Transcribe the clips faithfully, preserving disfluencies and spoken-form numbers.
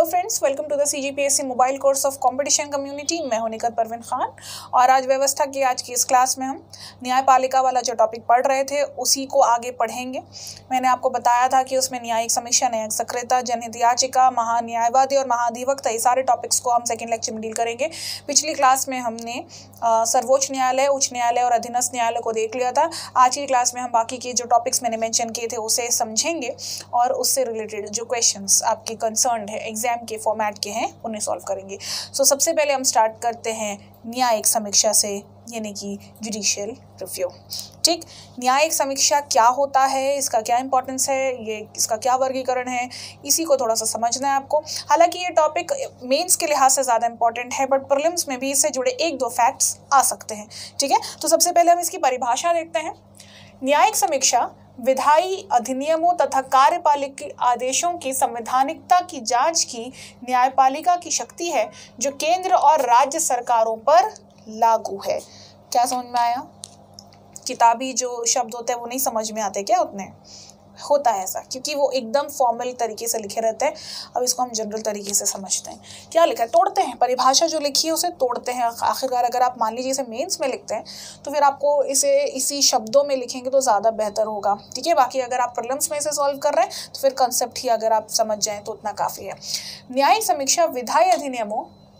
Friends, welcome to the CGPSC mobile course of competition community. मैं हूं निकत परवीन खान और आज व्यवस्था की आज की इस क्लास में हम न्यायपालिका वाला जो टॉपिक पढ़ रहे थे उसी को आगे पढ़ेंगे। मैंने आपको बताया था कि उसमें न्यायिक समीक्षा, न्यायिक सक्रियता, जनहित याचिका, महान्यायवादी और महाधिवक्ता, ये सारे टॉपिक्स को हम सेकेंड लेक्चर में डील करेंगे। पिछली क्लास में हमने सर्वोच्च न्यायालय, उच्च न्यायालय और अधीनस्थ न्यायालय को देख लिया था। आज की क्लास में हम बाकी के जो टॉपिक्स मैंने मेंशन किए थे उसे समझेंगे और उससे रिलेटेड जो क्वेश्चंस आपके कंसर्न है एग्जाम के फॉर्मेट के हैं उन्हें सॉल्व करेंगे। सो so, सबसे पहले हम स्टार्ट करते हैं न्यायिक समीक्षा से, यानी कि जुडिशियल रिव्यू। ठीक, न्यायिक समीक्षा क्या होता है, इसका क्या इंपॉर्टेंस है, ये इसका क्या वर्गीकरण है, इसी को थोड़ा सा समझना है आपको। हालांकि ये टॉपिक मेंस के लिहाज से ज़्यादा इंपॉर्टेंट है, बट प्रीलिम्स में भी इससे जुड़े एक दो फैक्ट्स आ सकते हैं। ठीक है, तो सबसे पहले हम इसकी परिभाषा देखते हैं। न्यायिक समीक्षा विधायी अधिनियमों तथा कार्यपालिक आदेशों की संवैधानिकता की जांच की न्यायपालिका की शक्ति है जो केंद्र और राज्य सरकारों पर लागू है। क्या समझ में आया? किताबी जो शब्द होते हैं वो नहीं समझ में आते क्या? उतने होता है ऐसा, क्योंकि वो एकदम फॉर्मल तरीके से लिखे रहते हैं। अब इसको हम जनरल तरीके से समझते हैं। क्या लिखा है? तोड़ते हैं, परिभाषा जो लिखी है उसे तोड़ते हैं। आखिरकार अगर आप मान लीजिए इसे मेंस में लिखते हैं तो फिर आपको इसे इसी शब्दों में लिखेंगे तो ज़्यादा बेहतर होगा। ठीक है, बाकी अगर आप प्रीलिम्स में इसे सॉल्व कर रहे हैं तो फिर कंसेप्ट ही अगर आप समझ जाएं तो उतना काफ़ी है। न्यायिक समीक्षा विधायी अधिनियमों,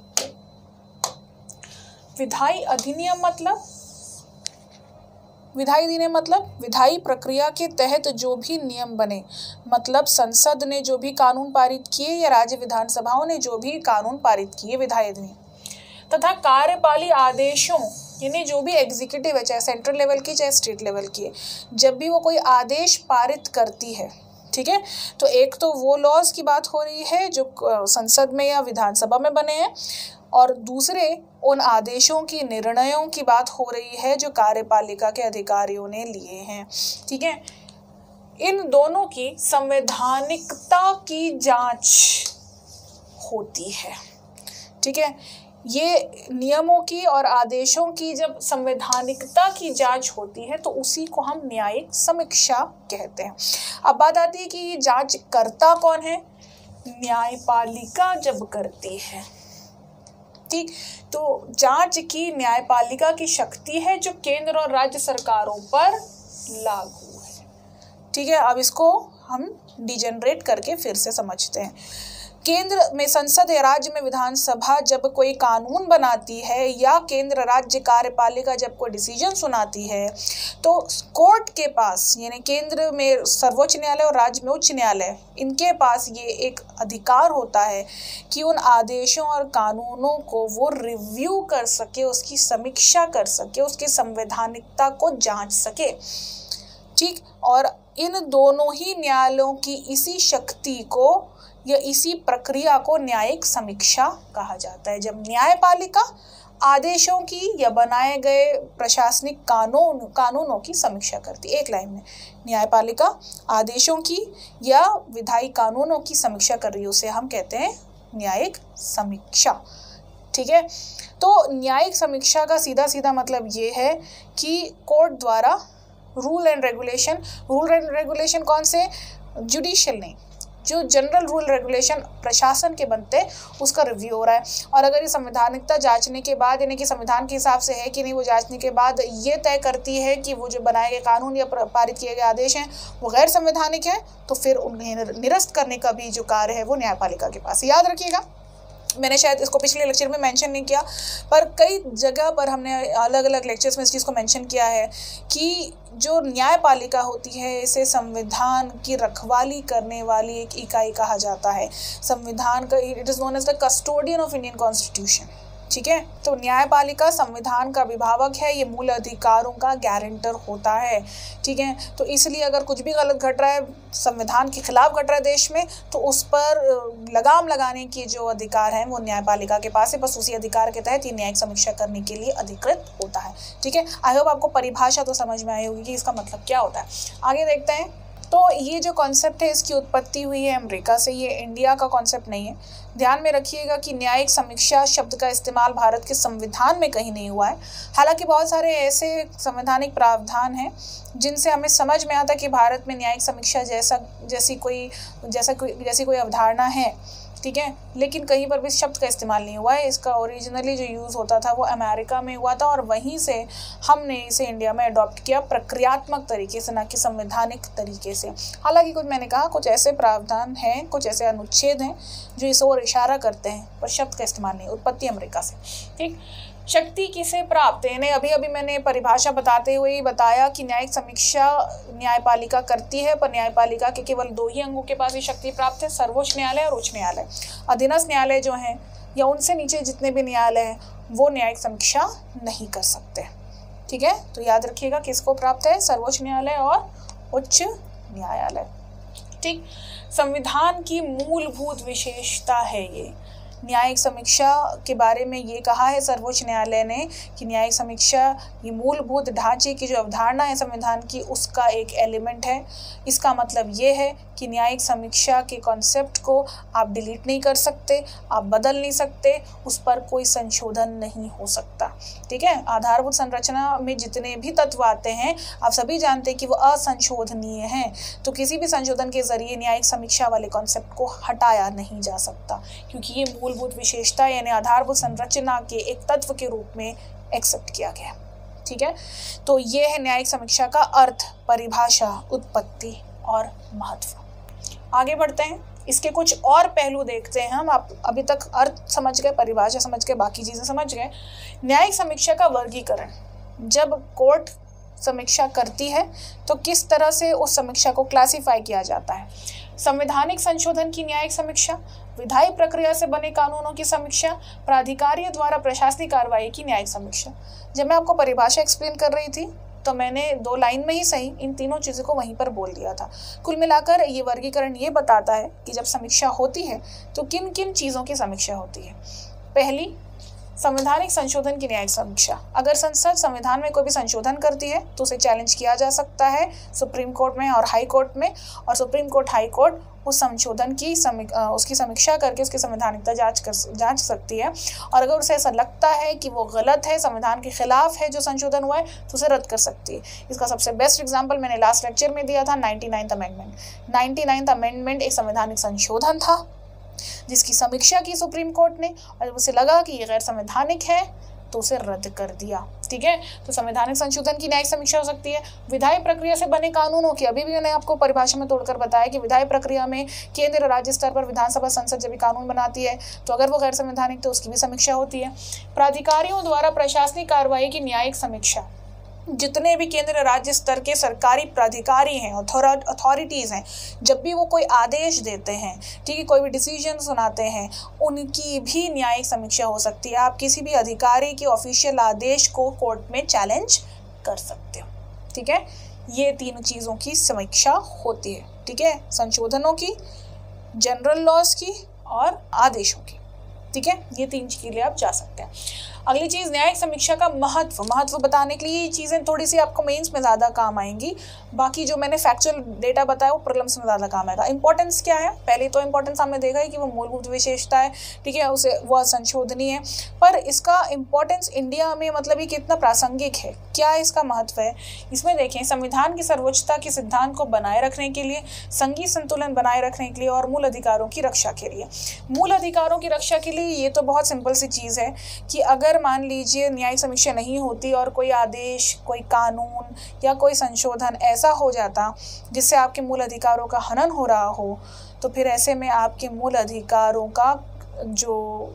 विधायी अधिनियम मतलब विधायी अधिनियम मतलब विधायी प्रक्रिया के तहत जो भी नियम बने, मतलब संसद ने जो भी कानून पारित किए या राज्य विधानसभाओं ने जो भी कानून पारित किए, विधायी अधिनियम, तथा कार्यपालिक आदेशों, यानी जो भी एग्जीक्यूटिव है, चाहे सेंट्रल लेवल की चाहे स्टेट लेवल की है, जब भी वो कोई आदेश पारित करती है। ठीक है, तो एक तो वो लॉज की बात हो रही है जो संसद में या विधानसभा में बने हैं, और दूसरे उन आदेशों की, निर्णयों की बात हो रही है जो कार्यपालिका के अधिकारियों ने लिए हैं। ठीक है, इन दोनों की संवैधानिकता की जांच होती है। ठीक है, ये नियमों की और आदेशों की जब संवैधानिकता की जांच होती है तो उसी को हम न्यायिक समीक्षा कहते हैं। अब बात आती है कि ये जांच करता कौन है? न्यायपालिका जब करती है। ठीक, तो जांच की न्यायपालिका की शक्ति है जो केंद्र और राज्य सरकारों पर लागू है। ठीक है, अब इसको हम डिजेनरेट करके फिर से समझते हैं। केंद्र में संसद या राज्य में विधानसभा जब कोई कानून बनाती है या केंद्र राज्य कार्यपालिका जब कोई डिसीजन सुनाती है तो कोर्ट के पास, यानी केंद्र में सर्वोच्च न्यायालय और राज्य में उच्च न्यायालय, इनके पास ये एक अधिकार होता है कि उन आदेशों और कानूनों को वो रिव्यू कर सके, उसकी समीक्षा कर सके, उसकी संवैधानिकता को जांच सके। ठीक, और इन दोनों ही न्यायालयों की इसी शक्ति को या इसी प्रक्रिया को न्यायिक समीक्षा कहा जाता है। जब न्यायपालिका आदेशों की या बनाए गए प्रशासनिक कानून कानूनों की समीक्षा करती है, एक लाइन में, न्यायपालिका आदेशों की या विधायी कानूनों की समीक्षा कर रही है, उसे हम कहते हैं न्यायिक समीक्षा। ठीक है, तो न्यायिक समीक्षा का सीधा सीधा मतलब ये है कि कोर्ट द्वारा rule and regulation, rule and regulation कौन से? जुडिशियल नहीं, जो जनरल रूल रेगुलेशन प्रशासन के बनते हैं उसका रिव्यू हो रहा है। और अगर ये संवैधानिकता जांचने के बाद, यानी कि संविधान के हिसाब से है कि नहीं, वो जांचने के बाद ये तय करती है कि वो जो बनाए गए कानून या पारित किए गए आदेश हैं वो गैर संवैधानिक है, तो फिर उन्हें निरस्त करने का भी जो कार्य है वो न्यायपालिका के पास। याद रखिएगा, मैंने शायद इसको पिछले लेक्चर में मेंशन नहीं किया, पर कई जगह पर हमने अलग अलग लेक्चर्स में इस चीज़ को मेंशन किया है कि जो न्यायपालिका होती है इसे संविधान की रखवाली करने वाली एक इकाई कहा जाता है। संविधान का, it is known as the custodian of Indian constitution. ठीक है, तो न्यायपालिका संविधान का अभिभावक है, ये मूल अधिकारों का गारंटर होता है। ठीक है, तो इसलिए अगर कुछ भी गलत घट रहा है, संविधान के खिलाफ घट रहा है देश में, तो उस पर लगाम लगाने की जो अधिकार है वो न्यायपालिका के पास है। बस उसी अधिकार के तहत ये न्यायिक समीक्षा करने के लिए अधिकृत होता है। ठीक है, आई होप आपको परिभाषा तो समझ में आई होगी कि इसका मतलब क्या होता है। आगे देखते हैं। तो ये जो कॉन्सेप्ट है इसकी उत्पत्ति हुई है अमेरिका से, ये इंडिया का कॉन्सेप्ट नहीं है। ध्यान में रखिएगा कि न्यायिक समीक्षा शब्द का इस्तेमाल भारत के संविधान में कहीं नहीं हुआ है। हालांकि बहुत सारे ऐसे संवैधानिक प्रावधान हैं जिनसे हमें समझ में आता है कि भारत में न्यायिक समीक्षा जैसा जैसी कोई जैसा कोई जैसी कोई अवधारणा है। ठीक है, लेकिन कहीं पर भी इस शब्द का इस्तेमाल नहीं हुआ है। इसका ओरिजिनली जो यूज़ होता था वो अमेरिका में हुआ था और वहीं से हमने इसे इंडिया में अडॉप्ट किया प्रक्रियात्मक तरीके से, ना कि संवैधानिक तरीके से। हालांकि कुछ मैंने कहा कुछ ऐसे प्रावधान हैं, कुछ ऐसे अनुच्छेद हैं जो इस ओर इशारा करते हैं, पर शब्द का इस्तेमाल नहीं। उत्पत्ति अमेरिका से। ठीक, शक्ति किसे प्राप्त है? अभी अभी मैंने परिभाषा बताते हुए ही बताया कि न्यायिक समीक्षा न्यायपालिका करती है, पर न्यायपालिका के केवल दो ही अंगों के पास ये शक्ति प्राप्त है, सर्वोच्च न्यायालय और उच्च न्यायालय। अधीनस्थ न्यायालय जो हैं या उनसे नीचे जितने भी न्यायालय हैं वो न्यायिक समीक्षा नहीं कर सकते। ठीक है, तो याद रखिएगा किसको प्राप्त है? सर्वोच्च न्यायालय और उच्च न्यायालय। ठीक, संविधान की मूलभूत विशेषता है ये। न्यायिक समीक्षा के बारे में ये कहा है सर्वोच्च न्यायालय ने कि न्यायिक समीक्षा ये मूलभूत ढांचे की जो अवधारणा है संविधान की, उसका एक एलिमेंट है। इसका मतलब ये है कि न्यायिक समीक्षा के कॉन्सेप्ट को आप डिलीट नहीं कर सकते, आप बदल नहीं सकते, उस पर कोई संशोधन नहीं हो सकता। ठीक है, आधारभूत संरचना में जितने भी तत्व आते हैं आप सभी जानते हैं कि वो असंशोधनीय हैं, तो किसी भी संशोधन के जरिए न्यायिक समीक्षा वाले कॉन्सेप्ट को हटाया नहीं जा सकता, क्योंकि ये मूलभूत विशेषता यानी आधारभूत संरचना के एक तत्व के रूप में एक्सेप्ट किया गया। ठीक है, तो ये है न्यायिक समीक्षा का अर्थ, परिभाषा, उत्पत्ति और महत्व। आगे बढ़ते हैं, इसके कुछ और पहलू देखते हैं हम। आप अभी तक अर्थ समझ गए, परिभाषा समझ गए, बाकी चीज़ें समझ गए। न्यायिक समीक्षा का वर्गीकरण, जब कोर्ट समीक्षा करती है तो किस तरह से उस समीक्षा को क्लासिफाई किया जाता है। संवैधानिक संशोधन की न्यायिक समीक्षा, विधायी प्रक्रिया से बने कानूनों की समीक्षा, प्राधिकारियों द्वारा प्रशासनिक कार्रवाई की न्यायिक समीक्षा। जब मैं आपको परिभाषा एक्सप्लेन कर रही थी तो मैंने दो लाइन में ही सही इन तीनों चीज़ों को वहीं पर बोल दिया था। कुल मिलाकर ये वर्गीकरण ये बताता है कि जब समीक्षा होती है तो किन किन चीज़ों की समीक्षा होती है। पहली, संवैधानिक संशोधन की न्यायिक समीक्षा। अगर संसद संविधान में कोई भी संशोधन करती है तो उसे चैलेंज किया जा सकता है सुप्रीम कोर्ट में और हाई कोर्ट में, और सुप्रीम कोर्ट, हाई कोर्ट उस संशोधन की समी उसकी समीक्षा करके उसकी संवैधानिकता जांच कर जांच सकती है। और अगर उसे ऐसा लगता है कि वो गलत है, संविधान के खिलाफ है जो संशोधन हुआ है, तो उसे रद्द कर सकती है। इसका सबसे बेस्ट एग्जाम्पल मैंने लास्ट लेक्चर में दिया था, ninety ninth amendment. Ninety ninth amendment एक संवैधानिक संशोधन था जिसकी समीक्षा की सुप्रीम कोर्ट ने, और जब उसे लगा कि ये गैर संवैधानिक है तो उसे रद्द कर दिया। ठीक है, तो संवैधानिक संशोधन की न्यायिक समीक्षा हो सकती है। विधायी प्रक्रिया से बने कानूनों की, अभी भी मैंने आपको परिभाषा में तोड़कर बताया कि विधायी प्रक्रिया में केंद्र और राज्य स्तर पर विधानसभा, संसद जब भी कानून बनाती है तो अगर वो गैर संवैधानिक तो उसकी भी समीक्षा होती है। प्राधिकारियों द्वारा प्रशासनिक कार्रवाई की न्यायिक समीक्षा, जितने भी केंद्र राज्य स्तर के सरकारी प्राधिकारी हैं, अथॉरिटीज़ हैं, जब भी वो कोई आदेश देते हैं, ठीक है, कोई भी डिसीजन सुनाते हैं, उनकी भी न्यायिक समीक्षा हो सकती है। आप किसी भी अधिकारी के ऑफिशियल आदेश को कोर्ट में चैलेंज कर सकते हो। ठीक है, ये तीन चीज़ों की समीक्षा होती है। ठीक है, संशोधनों की, जनरल लॉज की और आदेशों की। ठीक है, ये तीन के लिए आप जा सकते हैं। अगली चीज़, न्यायिक समीक्षा का महत्व। महत्व बताने के लिए ये चीज़ें थोड़ी सी आपको मेंस में ज़्यादा काम आएंगी, बाकी जो मैंने फैक्चुअल डेटा बताया वो प्रीलिम्स में ज़्यादा काम आएगा। इंपॉर्टेंस क्या है? पहले तो इंपॉर्टेंस हमने देखा है कि वो मूलभूत विशेषता है, ठीक है, उसे वह संशोधनीय है, पर इसका इंपॉर्टेंस इंडिया में मतलब ये कितना प्रासंगिक है, क्या इसका महत्व है, इसमें देखें। संविधान की सर्वोच्चता के सिद्धांत को बनाए रखने के लिए, संघीय संतुलन बनाए रखने के लिए और मूल अधिकारों की रक्षा के लिए। मूल अधिकारों की रक्षा के लिए ये तो बहुत सिंपल सी चीज़ है कि अगर मान लीजिए न्यायिक समीक्षा नहीं होती और कोई आदेश, कोई कानून या कोई संशोधन ऐसा हो जाता जिससे आपके मूल अधिकारों का हनन हो रहा हो, तो फिर ऐसे में आपके मूल अधिकारों का जो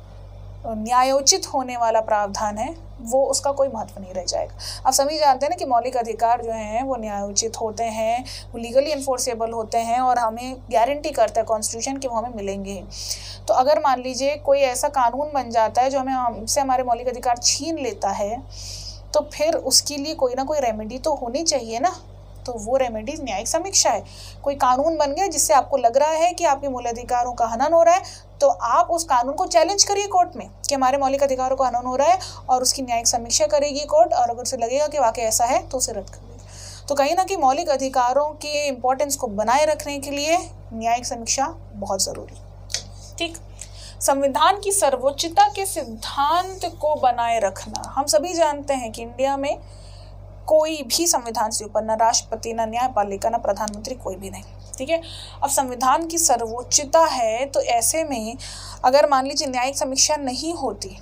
न्यायोचित होने वाला प्रावधान है वो उसका कोई महत्व नहीं रह जाएगा। आप सभी जानते हैं ना कि मौलिक अधिकार जो हैं वो न्यायोचित होते हैं, वो लीगली इन्फोर्सेबल होते हैं और हमें गारंटी करता है कॉन्स्टिट्यूशन कि वो हमें मिलेंगे। तो अगर मान लीजिए कोई ऐसा कानून बन जाता है जो हमें हमसे हमारे मौलिक अधिकार छीन लेता है, तो फिर उसके लिए कोई ना कोई रेमेडी तो होनी चाहिए ना, तो वो रेमेडी न्यायिक समीक्षा है। कोई कानून बन गया जिससे आपको लग रहा है कि आपके मौलिक अधिकारों का हनन हो रहा है, तो आप उस कानून को चैलेंज करिए कोर्ट में कि हमारे मौलिक अधिकारों का हनन हो रहा है, और उसकी न्यायिक समीक्षा करेगी कोर्ट, और अगर उसे लगेगा कि वाकई ऐसा है तो उसे रद्द कर देगी। तो कहीं ना कहीं मौलिक अधिकारों के इम्पोर्टेंस को बनाए रखने के लिए न्यायिक समीक्षा बहुत ज़रूरी। ठीक, संविधान की सर्वोच्चता के सिद्धांत को बनाए रखना। हम सभी जानते हैं कि इंडिया में कोई भी संविधान से ऊपर, ना राष्ट्रपति, ना न्यायपालिका, ना प्रधानमंत्री, कोई भी नहीं। ठीक है। अब संविधान की सर्वोच्चता है, तो ऐसे में अगर मान लीजिए न्यायिक समीक्षा नहीं होती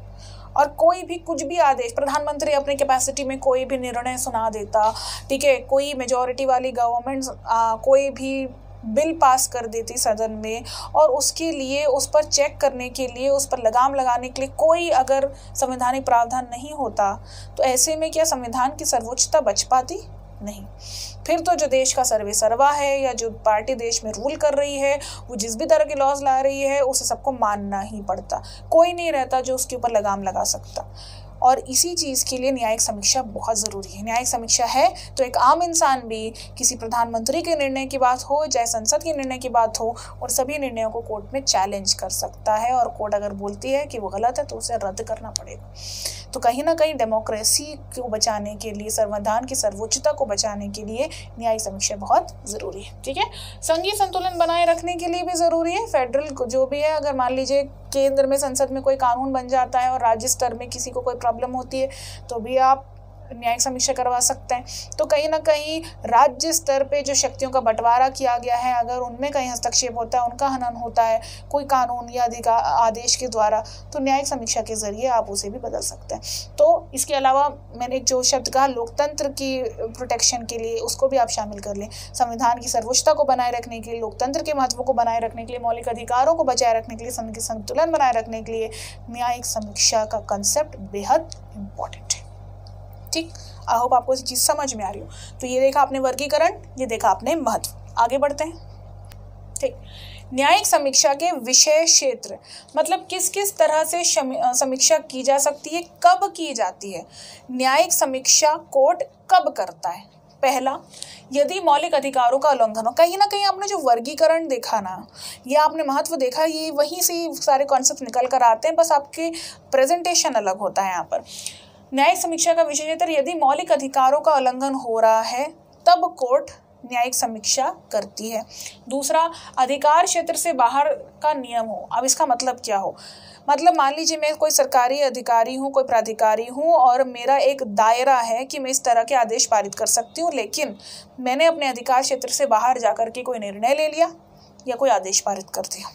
और कोई भी कुछ भी आदेश, प्रधानमंत्री अपने कैपेसिटी में कोई भी निर्णय सुना देता, ठीक है, कोई मेजॉरिटी वाली गवर्नमेंट कोई भी बिल पास कर देती सदन में, और उसके लिए उस पर चेक करने के लिए, उस पर लगाम लगाने के लिए कोई अगर संवैधानिक प्रावधान नहीं होता, तो ऐसे में क्या संविधान की सर्वोच्चता बच पाती? नहीं। फिर तो जो देश का सर्वे सर्वा है या जो पार्टी देश में रूल कर रही है, वो जिस भी तरह के लॉज ला रही है उसे सबको मानना ही पड़ता, कोई नहीं रहता जो उसके ऊपर लगाम लगा सकता। और इसी चीज़ के लिए न्यायिक समीक्षा बहुत ज़रूरी है। न्यायिक समीक्षा है तो एक आम इंसान भी किसी प्रधानमंत्री के निर्णय की बात हो, चाहे संसद के निर्णय की बात हो, और सभी निर्णयों को कोर्ट में चैलेंज कर सकता है, और कोर्ट अगर बोलती है कि वो गलत है तो उसे रद्द करना पड़ेगा। तो कहीं ना कहीं डेमोक्रेसी को बचाने के लिए, संविधान की सर्वोच्चता को बचाने के लिए न्यायिक समीक्षा बहुत ज़रूरी है। ठीक है, संघीय संतुलन बनाए रखने के लिए भी ज़रूरी है। फेडरल जो भी है, अगर मान लीजिए केंद्र में संसद में कोई कानून बन जाता है और राज्य स्तर में किसी को कोई प्रॉब्लम होती है, तो भी आप न्यायिक समीक्षा करवा सकते हैं। तो कहीं ना कहीं राज्य स्तर पे जो शक्तियों का बंटवारा किया गया है, अगर उनमें कहीं हस्तक्षेप होता है, उनका हनन होता है कोई कानून या अधिकार आदेश के द्वारा, तो न्यायिक समीक्षा के जरिए आप उसे भी बदल सकते हैं। तो इसके अलावा मैंने जो शब्द कहा लोकतंत्र की प्रोटेक्शन के लिए, उसको भी आप शामिल कर लें। संविधान की सर्वोच्चता को बनाए रखने के लिए, लोकतंत्र के महत्व को बनाए रखने के लिए, मौलिक अधिकारों को बचाए रखने के लिए, संघ संतुलन बनाए रखने के लिए न्यायिक समीक्षा का कंसेप्ट बेहद इंपॉर्टेंट है। ठीक, आई होप आपको चीज़ समझ में आ रही हो। तो ये देखा आपने वर्गीकरण, ये देखा आपने महत्व। आगे बढ़ते हैं। ठीक, न्यायिक समीक्षा के विषय क्षेत्र, मतलब किस किस तरह से समीक्षा की जा सकती है, कब की जाती है। न्यायिक समीक्षा कोर्ट कब करता है? पहला, यदि मौलिक अधिकारों का उल्लंघन हो। कहीं ना कहीं आपने जो वर्गीकरण देखा ना, ये आपने महत्व देखा, ये वहीं से सारे कॉन्सेप्ट निकल कर आते हैं, बस आपके प्रेजेंटेशन अलग होता है यहाँ पर। न्यायिक समीक्षा का विषय क्षेत्र, यदि मौलिक अधिकारों का उल्लंघन हो रहा है तब कोर्ट न्यायिक समीक्षा करती है। दूसरा, अधिकार क्षेत्र से बाहर का नियम हो। अब इसका मतलब क्या हो? मतलब मान लीजिए मैं कोई सरकारी अधिकारी हूँ, कोई प्राधिकारी हूँ, और मेरा एक दायरा है कि मैं इस तरह के आदेश पारित कर सकती हूँ, लेकिन मैंने अपने अधिकार क्षेत्र से बाहर जाकर के कोई निर्णय ले लिया या कोई आदेश पारित कर दिया,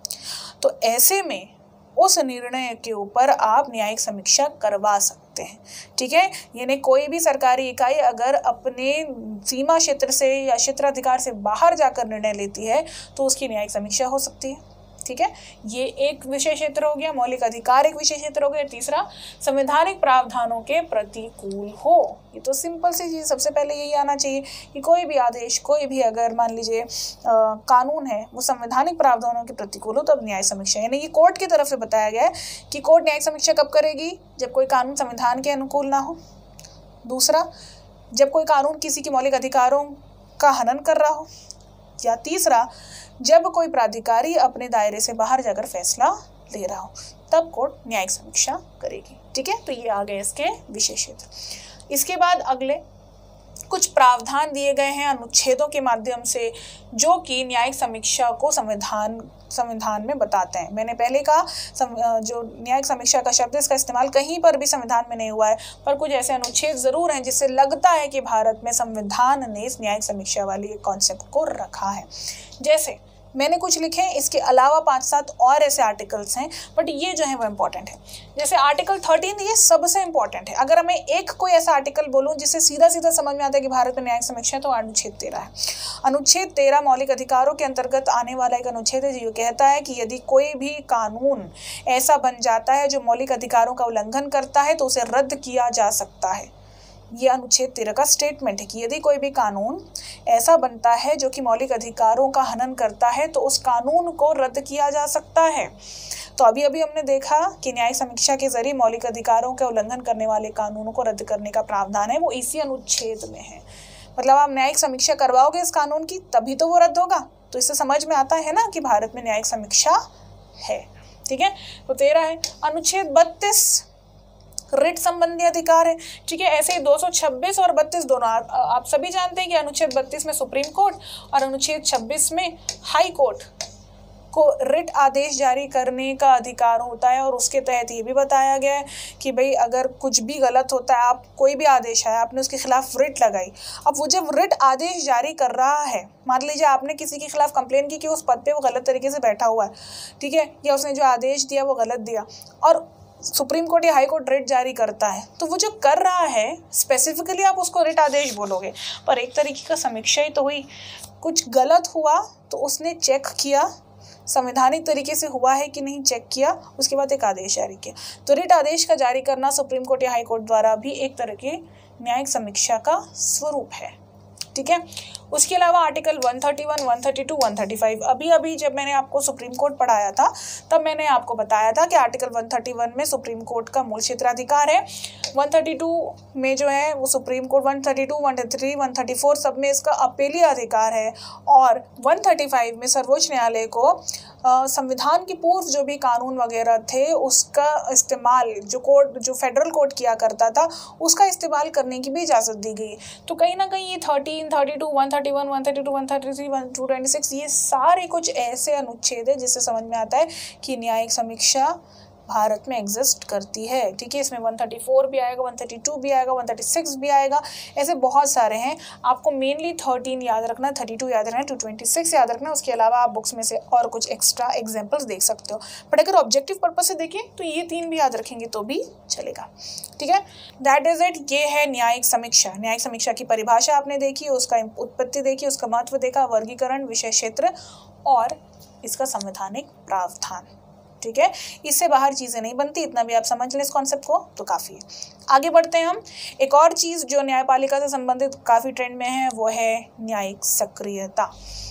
तो ऐसे में उस निर्णय के ऊपर आप न्यायिक समीक्षा करवा सकते हैं। ठीक है, यानी कोई भी सरकारी इकाई अगर अपने सीमा क्षेत्र से या क्षेत्राधिकार से बाहर जाकर निर्णय लेती है तो उसकी न्यायिक समीक्षा हो सकती है। ठीक है, ये एक विषय क्षेत्र हो गया, मौलिक अधिकार एक विषय क्षेत्र हो गया। तीसरा, संवैधानिक प्रावधानों के प्रतिकूल हो। ये तो सिंपल सी चीज़, सबसे पहले यही आना चाहिए कि कोई भी आदेश, कोई भी अगर मान लीजिए कानून है वो संवैधानिक प्रावधानों के प्रतिकूल हो, तब न्यायिक समीक्षा, यानी ये कोर्ट की तरफ से बताया गया है कि कोर्ट न्यायिक समीक्षा कब करेगी? जब कोई कानून संविधान के अनुकूल ना हो। दूसरा, जब कोई कानून किसी के मौलिक अधिकारों का हनन कर रहा हो। या तीसरा, जब कोई प्राधिकारी अपने दायरे से बाहर जाकर फैसला ले रहा हो, तब कोर्ट न्यायिक समीक्षा करेगी। ठीक है, तो ये आ गए इसके विषय क्षेत्र। इसके बाद अगले कुछ प्रावधान दिए गए हैं अनुच्छेदों के माध्यम से, जो कि न्यायिक समीक्षा को संविधान संविधान में बताते हैं। मैंने पहले कहा जो न्यायिक समीक्षा का शब्द, इसका इस्तेमाल कहीं पर भी संविधान में नहीं हुआ है, पर कुछ ऐसे अनुच्छेद जरूर हैं जिससे लगता है कि भारत में संविधान ने इस न्यायिक समीक्षा वाली कॉन्सेप्ट को रखा है। जैसे मैंने कुछ लिखे हैं, इसके अलावा पाँच सात और ऐसे आर्टिकल्स हैं, बट ये जो है वो इम्पोर्टेंट है। जैसे आर्टिकल थर्टीन, ये सबसे इम्पोर्टेंट है। अगर मैं एक कोई ऐसा आर्टिकल बोलूँ जिससे सीधा सीधा समझ में आता है कि भारत में न्यायिक समीक्षा है, तो अनुच्छेद तेरह है। अनुच्छेद तेरह मौलिक अधिकारों के अंतर्गत आने वाला एक अनुच्छेद है जो कहता है कि यदि कोई भी कानून ऐसा बन जाता है जो मौलिक अधिकारों का उल्लंघन करता है, तो उसे रद्द किया जा सकता है। ये अनुच्छेद तेरह का स्टेटमेंट है कि यदि कोई भी कानून ऐसा बनता है जो कि मौलिक अधिकारों का हनन करता है, तो उस कानून को रद्द किया जा सकता है। तो अभी अभी हमने देखा कि न्यायिक समीक्षा के जरिए मौलिक अधिकारों के उल्लंघन करने वाले कानूनों को रद्द करने का प्रावधान है, वो इसी अनुच्छेद में है। मतलब आप न्यायिक समीक्षा करवाओगे इस कानून की, तभी तो वो रद्द होगा। तो इससे समझ में आता है ना कि भारत में न्यायिक समीक्षा है। ठीक है, तो तेरह है। अनुच्छेद बत्तीस रिट संबंधी अधिकार है। ठीक है, ऐसे ही दो सौ छब्बीस और बत्तीस दोनों, आ, आप सभी जानते हैं कि अनुच्छेद बत्तीस में सुप्रीम कोर्ट और अनुच्छेद छब्बीस में हाई कोर्ट को रिट आदेश जारी करने का अधिकार होता है। और उसके तहत ये भी बताया गया है कि भाई अगर कुछ भी गलत होता है, आप कोई भी आदेश है, आपने उसके खिलाफ रिट लगाई, अब वो जब रिट आदेश जारी कर रहा है, मान लीजिए आपने किसी के खिलाफ कंप्लेन की कि उस पद पे वो गलत तरीके से बैठा हुआ है, ठीक है, या उसने जो आदेश दिया वो गलत दिया, और सुप्रीम कोर्ट या हाई कोर्ट रिट जारी करता है, तो वो जो कर रहा है स्पेसिफिकली आप उसको रिट आदेश बोलोगे, पर एक तरीके का समीक्षा ही तो हुई। कुछ गलत हुआ तो उसने चेक किया, संवैधानिक तरीके से हुआ है कि नहीं चेक किया, उसके बाद एक आदेश जारी किया। तो रिट आदेश का जारी करना सुप्रीम कोर्ट या हाई कोर्ट द्वारा भी एक तरह के न्यायिक समीक्षा का स्वरूप है, ठीक है। उसके अलावा आर्टिकल एक सौ इकतीस, एक सौ बत्तीस, एक सौ पैंतीस, अभी अभी जब मैंने आपको सुप्रीम कोर्ट पढ़ाया था तब मैंने आपको बताया था कि आर्टिकल एक सौ इकतीस में सुप्रीम कोर्ट का मूल क्षेत्राधिकार है, एक सौ बत्तीस में जो है वो सुप्रीम कोर्ट एक सौ बत्तीस, एक सौ तैंतीस, एक सौ चौंतीस सब में इसका अपीलीय अधिकार है। और एक सौ पैंतीस में सर्वोच्च न्यायालय को संविधान के पूर्व जो भी कानून वगैरह थे उसका इस्तेमाल, जो कोर्ट जो फेडरल कोर्ट किया करता था उसका इस्तेमाल करने की भी इजाज़त दी गई। तो कहीं ना कहीं ये तेरह, बत्तीस, एक सौ इकतीस, एक सौ इकतीस, एक सौ तैंतीस, एक सौ छब्बीस ये सारे कुछ ऐसे अनुच्छेद है जिससे समझ में आता है कि न्यायिक समीक्षा भारत में एग्जिस्ट करती है, ठीक है। इसमें एक सौ चौंतीस भी आएगा, एक सौ बत्तीस भी आएगा, एक सौ छत्तीस भी आएगा, ऐसे बहुत सारे हैं। आपको मेनली तेरह याद रखना, बत्तीस याद रखना, दो सौ छब्बीस याद रखना। उसके अलावा आप बुक्स में से और कुछ एक्स्ट्रा एग्जांपल्स देख सकते हो, बट अगर ऑब्जेक्टिव पर्पज से देखें तो ये तीन भी याद रखेंगे तो भी चलेगा, ठीक है। That is it. ये है न्यायिक समीक्षा। न्यायिक समीक्षा की परिभाषा आपने देखी, उसका उत्पत्ति देखी, उसका महत्व देखा, वर्गीकरण, विषय क्षेत्र और इसका संवैधानिक प्रावधान, ठीक है। इससे बाहर चीज़ें नहीं बनती, इतना भी आप समझ लें इस कॉन्सेप्ट को तो काफ़ी है। आगे बढ़ते हैं हम। एक और चीज़ जो न्यायपालिका से संबंधित काफ़ी ट्रेंड में है वो है न्यायिक सक्रियता,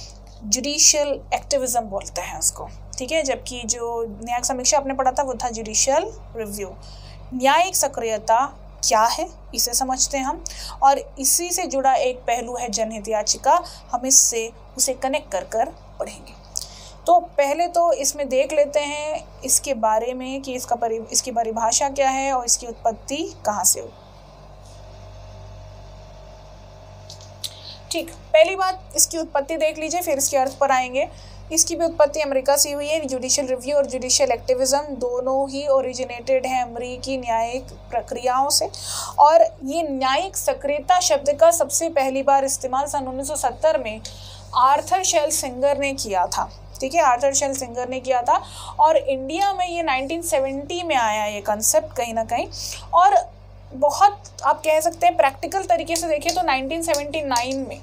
जुडिशियल एक्टिविज्म बोलते हैं उसको, ठीक है। जबकि जो न्यायिक समीक्षा आपने पढ़ा था वो था जुडिशियल रिव्यू। न्यायिक सक्रियता क्या है इसे समझते हैं हम, और इसी से जुड़ा एक पहलू है जनहित याचिका। हम इससे उसे कनेक्ट कर कर पढ़ेंगे। तो पहले तो इसमें देख लेते हैं इसके बारे में कि इसका परि इसकी परिभाषा क्या है और इसकी उत्पत्ति कहाँ से हुई। ठीक, पहली बात इसकी उत्पत्ति देख लीजिए, फिर इसके अर्थ पर आएंगे। इसकी भी उत्पत्ति अमेरिका से हुई है। जुडिशियल रिव्यू और जुडिशियल एक्टिविज्म दोनों ही ओरिजिनेटेड हैं अमेरिकी न्यायिक प्रक्रियाओं से, और ये न्यायिक सक्रियता शब्द का सबसे पहली बार इस्तेमाल सन उन्नीस सौ सत्तर में आर्थर शेल सिंगर ने किया था, ठीक है। आर्थर शेल सिंगर ने किया था, और इंडिया में ये उन्नीस सौ सत्तर में आया ये कंसेप्ट कहीं ना कहीं, और बहुत आप कह सकते हैं प्रैक्टिकल तरीके से देखें तो उन्नीस सौ उन्यासी में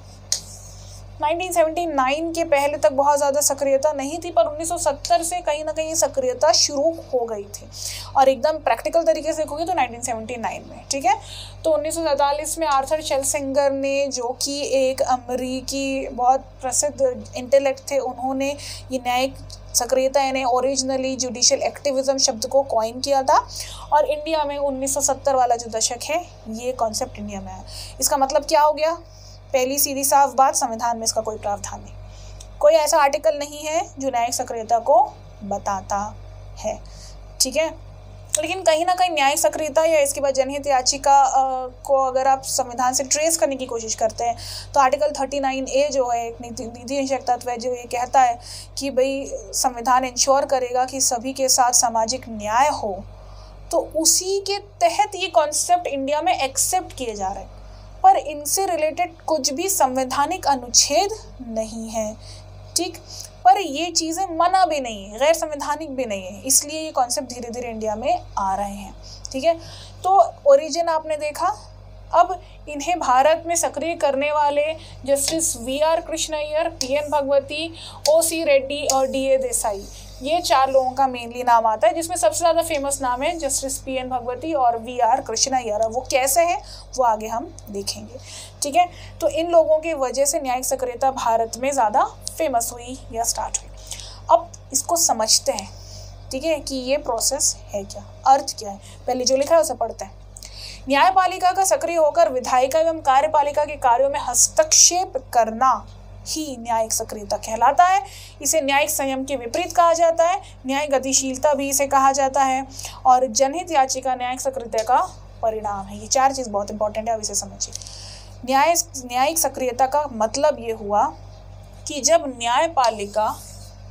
उन्नीस सौ उन्यासी के पहले तक बहुत ज़्यादा सक्रियता नहीं थी, पर उन्नीस सौ सत्तर से कहीं ना कहीं सक्रियता शुरू हो गई थी, और एकदम प्रैक्टिकल तरीके से देखोगे तो उन्नीस सौ उन्यासी में, ठीक है। तो उन्नीस सौ सैंतालीस में आर्थर शेल सिंगर ने, जो कि एक अमेरिकी बहुत प्रसिद्ध इंटेलेक्ट थे, उन्होंने ये न्यायिक सक्रियता यानी ओरिजिनली जुडिशियल एक्टिविज्म शब्द को कॉइन किया था, और इंडिया में उन्नीस सौ सत्तर वाला जो दशक है ये कॉन्सेप्ट इंडिया में आया। इसका मतलब क्या हो गया? पहली सीधी साफ बात, संविधान में इसका कोई प्रावधान नहीं, कोई ऐसा आर्टिकल नहीं है जो न्यायिक सक्रियता को बताता है, ठीक है। लेकिन कहीं ना कहीं न्यायिक सक्रियता या इसके बाद जनहित याचिका को अगर आप संविधान से ट्रेस करने की कोशिश करते हैं तो आर्टिकल उनतालीस ए जो है एक नीति नीति निषेध तत्व है, जो ये कहता है कि भाई संविधान इंश्योर करेगा कि सभी के साथ सामाजिक न्याय हो, तो उसी के तहत ये कॉन्सेप्ट इंडिया में एक्सेप्ट किए जा रहे हैं, पर इनसे रिलेटेड कुछ भी संवैधानिक अनुच्छेद नहीं है, ठीक। पर ये चीज़ें मना भी नहीं है, गैर संवैधानिक भी नहीं है, इसलिए ये कॉन्सेप्ट धीरे धीरे इंडिया में आ रहे हैं, ठीक है। तो ओरिजिन आपने देखा। अब इन्हें भारत में सक्रिय करने वाले justice V R Krishna Iyer, P N Bhagwati, O C Reddy और डी ए देसाई, ये चार लोगों का मेनली नाम आता है, जिसमें सबसे ज़्यादा फेमस नाम है जस्टिस पी एन भगवती और वी आर कृष्ण अय्यर। वो कैसे हैं वो आगे हम देखेंगे, ठीक है। तो इन लोगों की वजह से न्यायिक सक्रियता भारत में ज़्यादा फेमस हुई या स्टार्ट हुई। अब इसको समझते हैं, ठीक है, कि ये प्रोसेस है क्या, अर्थ क्या है। पहले जो लिखा है उसे पढ़ते हैं। न्यायपालिका का सक्रिय होकर विधायिका एवं कार्यपालिका के कार्यों में हस्तक्षेप करना ही न्यायिक सक्रियता कहलाता है। इसे न्यायिक संयम के विपरीत कहा जाता है। न्यायिक गतिशीलता भी इसे कहा जाता है, और जनहित याचिका न्यायिक सक्रियता का परिणाम है। ये चार चीज़ बहुत इंपॉर्टेंट है, अब इसे समझिए। न्याय न्यायिक सक्रियता का मतलब ये हुआ कि जब न्यायपालिका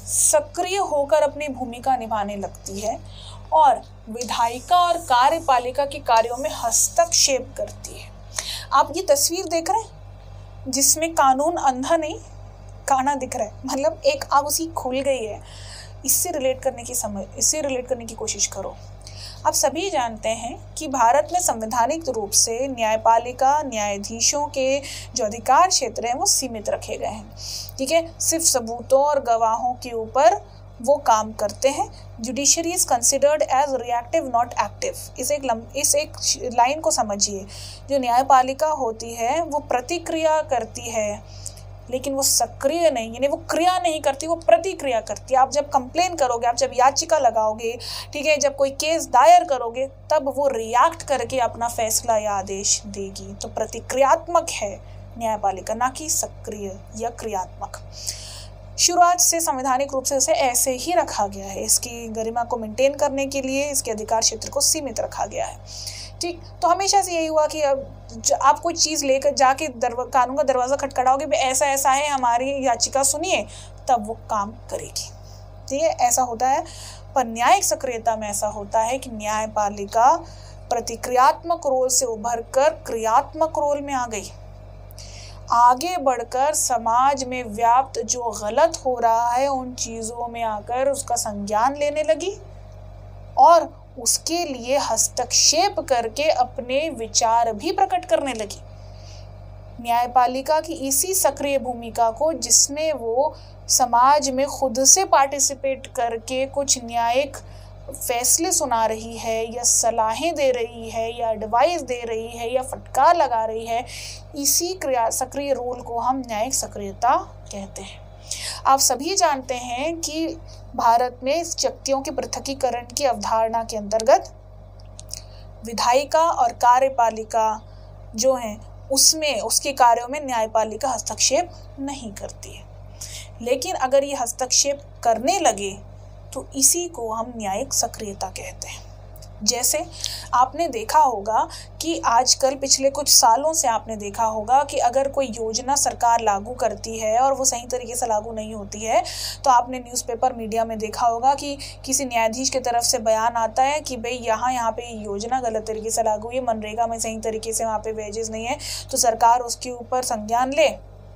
सक्रिय होकर अपनी भूमिका निभाने लगती है और विधायिका और कार्यपालिका के कार्यों में हस्तक्षेप करती है। आप ये तस्वीर देख रहे हैं जिसमें कानून अंधा नहीं काना दिख रहा है, मतलब एक आग उसी खुल गई है। इससे रिलेट करने की समझ इससे रिलेट करने की कोशिश करो। आप सभी जानते हैं कि भारत में संवैधानिक रूप से न्यायपालिका न्यायाधीशों के जो अधिकार क्षेत्र हैं वो सीमित रखे गए हैं, ठीक है। सिर्फ सबूतों और गवाहों के ऊपर वो काम करते हैं। Judiciary is considered as reactive not active. इस एक लम, इस एक लाइन को समझिए। जो न्यायपालिका होती है वो प्रतिक्रिया करती है, लेकिन वो सक्रिय नहीं, यानी वो क्रिया नहीं करती, वो प्रतिक्रिया करती है। आप जब कंप्लेन करोगे, आप जब याचिका लगाओगे, ठीक है, जब कोई केस दायर करोगे, तब वो रिएक्ट करके अपना फैसला या आदेश देगी। तो प्रतिक्रियात्मक है न्यायपालिका, ना कि सक्रिय या क्रियात्मक। शुरुआत से संवैधानिक रूप से उसे ऐसे ही रखा गया है। इसकी गरिमा को मेंटेन करने के लिए इसके अधिकार क्षेत्र को सीमित रखा गया है, ठीक। तो हमेशा से यही हुआ कि अब आप कोई चीज़ लेकर जाके कानून का दरवाज़ा खटखटाओगे, भाई ऐसा ऐसा है, हमारी याचिका सुनिए, तब वो काम करेगी, ठीक है। ऐसा होता है। पर न्यायिक सक्रियता में ऐसा होता है कि न्यायपालिका प्रतिक्रियात्मक रोल से उभर कर क्रियात्मक रोल में आ गई, आगे बढ़कर समाज में व्याप्त जो गलत हो रहा है उन चीज़ों में आकर उसका संज्ञान लेने लगी और उसके लिए हस्तक्षेप करके अपने विचार भी प्रकट करने लगी। न्यायपालिका की इसी सक्रिय भूमिका को, जिसमें वो समाज में खुद से पार्टिसिपेट करके कुछ न्यायिक फैसले सुना रही है या सलाहें दे रही है या एडवाइस दे रही है या फटकार लगा रही है, इसी क्रिया सक्रिय रोल को हम न्यायिक सक्रियता कहते हैं। आप सभी जानते हैं कि भारत में शक्तियों के पृथकीकरण की अवधारणा के अंतर्गत विधायिका और कार्यपालिका जो हैं उसमें उसके कार्यों में न्यायपालिका हस्तक्षेप नहीं करती है। लेकिन अगर ये हस्तक्षेप करने लगे तो इसी को हम न्यायिक सक्रियता कहते हैं। जैसे आपने देखा होगा कि आजकल पिछले कुछ सालों से आपने देखा होगा कि अगर कोई योजना सरकार लागू करती है और वो सही तरीके से लागू नहीं होती है, तो आपने न्यूज़पेपर मीडिया में देखा होगा कि किसी न्यायाधीश की तरफ से बयान आता है कि भाई यहाँ यहाँ पे योजना गलत तरीके से लागू हुई, मनरेगा में सही तरीके से वहाँ पे वेजेस नहीं है, तो सरकार उसके ऊपर संज्ञान ले।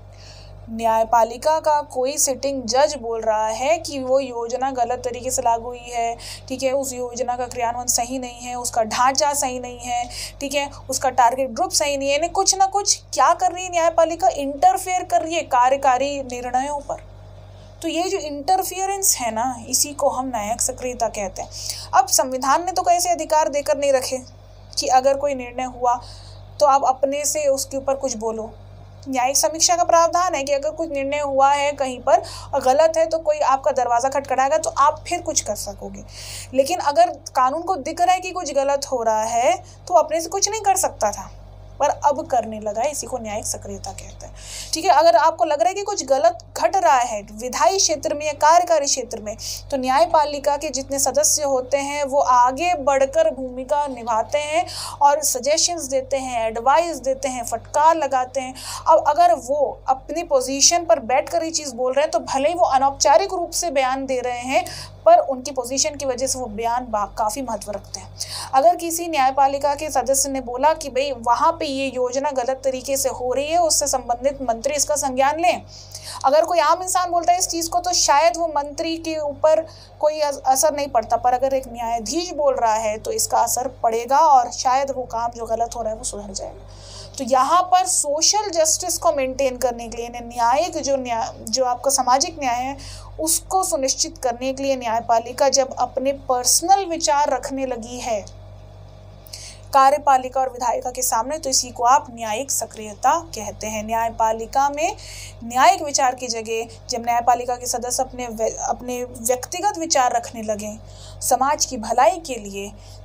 न्यायपालिका का कोई सिटिंग जज बोल रहा है कि वो योजना गलत तरीके से लागू हुई है, ठीक है, उस योजना का क्रियान्वयन सही नहीं है, उसका ढांचा सही नहीं है, ठीक है, उसका टारगेट ग्रुप सही नहीं है, यानी कुछ ना कुछ क्या कर रही है न्यायपालिका, इंटरफेयर कर रही है कार्यकारी निर्णयों पर। तो ये जो इंटरफियरेंस है ना, इसी को हम न्यायिक सक्रियता कहते हैं। अब संविधान ने तो कैसे अधिकार देकर नहीं रखे कि अगर कोई निर्णय हुआ तो आप अपने से उसके ऊपर कुछ बोलो। न्यायिक समीक्षा का प्रावधान है कि अगर कुछ निर्णय हुआ है कहीं पर और गलत है तो कोई आपका दरवाज़ा खटखटाएगा तो आप फिर कुछ कर सकोगे। लेकिन अगर कानून को दिख रहा है कि कुछ गलत हो रहा है तो अपने से कुछ नहीं कर सकता था, पर अब करने लगा है, इसी को न्यायिक सक्रियता कहते हैं, ठीक है। अगर आपको लग रहा है कि कुछ गलत घट रहा है विधायी क्षेत्र में या कार्यकारी क्षेत्र में, तो न्यायपालिका के जितने सदस्य होते हैं वो आगे बढ़कर भूमिका निभाते हैं और सजेशंस देते हैं, एडवाइस देते हैं, फटकार लगाते हैं। अब अगर वो अपनी पोजीशन पर बैठकर ये चीज़ बोल रहे हैं तो भले ही वो अनौपचारिक रूप से बयान दे रहे हैं, पर उनकी पोजीशन की वजह से वो बयान काफ़ी महत्व रखते हैं। अगर किसी न्यायपालिका के सदस्य ने बोला कि भाई वहाँ पे ये योजना गलत तरीके से हो रही है, उससे संबंधित मंत्री इसका संज्ञान लें, अगर कोई आम इंसान बोलता है इस चीज़ को तो शायद वो मंत्री के ऊपर कोई असर नहीं पड़ता, पर अगर एक न्यायाधीश बोल रहा है तो इसका असर पड़ेगा और शायद वो काम जो गलत हो रहा है वो सुधर जाएगा। तो यहाँ पर सोशल जस्टिस को मेंटेन करने के लिए, न्यायिक जो न्याय जो आपका सामाजिक न्याय है उसको सुनिश्चित करने के लिए न्यायपालिका जब अपने पर्सनल विचार रखने लगी है कार्यपालिका और विधायिका के सामने, तो इसी को आप न्यायिक सक्रियता कहते हैं। न्यायपालिका में न्यायिक विचार की जगह जब न्यायपालिका के सदस्य अपने अपने व्यक्तिगत विचार रखने लगे समाज की भलाई के लिए,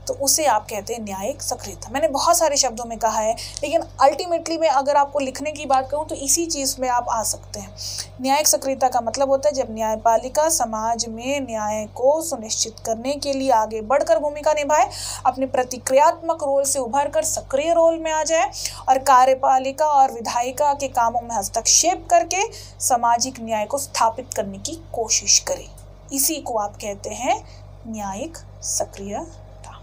तो उसे आप कहते हैं न्यायिक सक्रियता। मैंने बहुत सारे शब्दों में कहा है, लेकिन अल्टीमेटली मैं अगर आपको लिखने की बात कहूँ तो इसी चीज़ में आप आ सकते हैं। न्यायिक सक्रियता का मतलब होता है जब न्यायपालिका समाज में न्याय को सुनिश्चित करने के लिए आगे बढ़कर भूमिका निभाए, अपने प्रतिक्रियात्मक रोल से उभर कर सक्रिय रोल में आ जाए और कार्यपालिका और विधायिका के कामों में हस्तक्षेप करके सामाजिक न्याय को स्थापित करने की कोशिश करे। इसी को आप कहते हैं न्यायिक सक्रियता।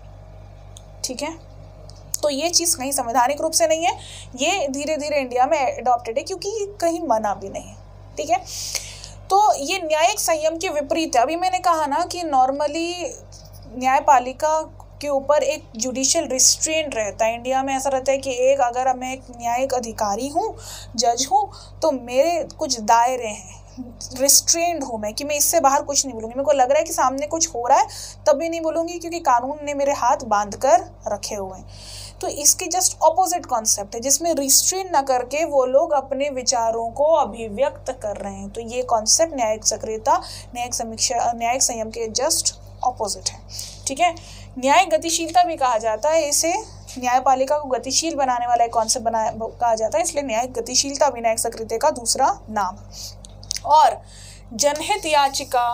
ठीक है, तो ये चीज़ कहीं संवैधानिक रूप से नहीं है, ये धीरे धीरे इंडिया में अडॉप्टेड है क्योंकि ये कहीं मना भी नहीं है। ठीक है, तो ये न्यायिक संयम के विपरीत है। अभी मैंने कहा ना कि नॉर्मली न्यायपालिका के ऊपर एक जुडिशियल रिस्ट्रेंट रहता है। इंडिया में ऐसा रहता है कि एक अगर मैं एक न्यायिक अधिकारी हूँ, जज हूँ, तो मेरे कुछ दायरे हैं, रिस्ट्रेंड हूँ मैं कि मैं इससे बाहर कुछ नहीं बोलूँगी। मेरे को लग रहा है कि सामने कुछ हो रहा है तब भी नहीं बोलूँगी क्योंकि कानून ने मेरे हाथ बांध कर रखे हुए हैं। तो इसकी जस्ट ऑपोजिट कॉन्सेप्ट है जिसमें रिस्ट्रेन ना करके वो लोग अपने विचारों को अभिव्यक्त कर रहे हैं। तो ये कॉन्सेप्ट न्यायिक सक्रियता, न्यायिक समीक्षा, न्यायिक संयम के जस्ट ऑपोजिट है। ठीक है, न्यायिक गतिशीलता भी कहा जाता है इसे। न्यायपालिका को गतिशील बनाने वाला एक कॉन्सेप्ट बना कहा जाता है, इसलिए न्यायिक गतिशीलता भी न्यायिक सक्रियता का दूसरा नाम। और जनहित याचिका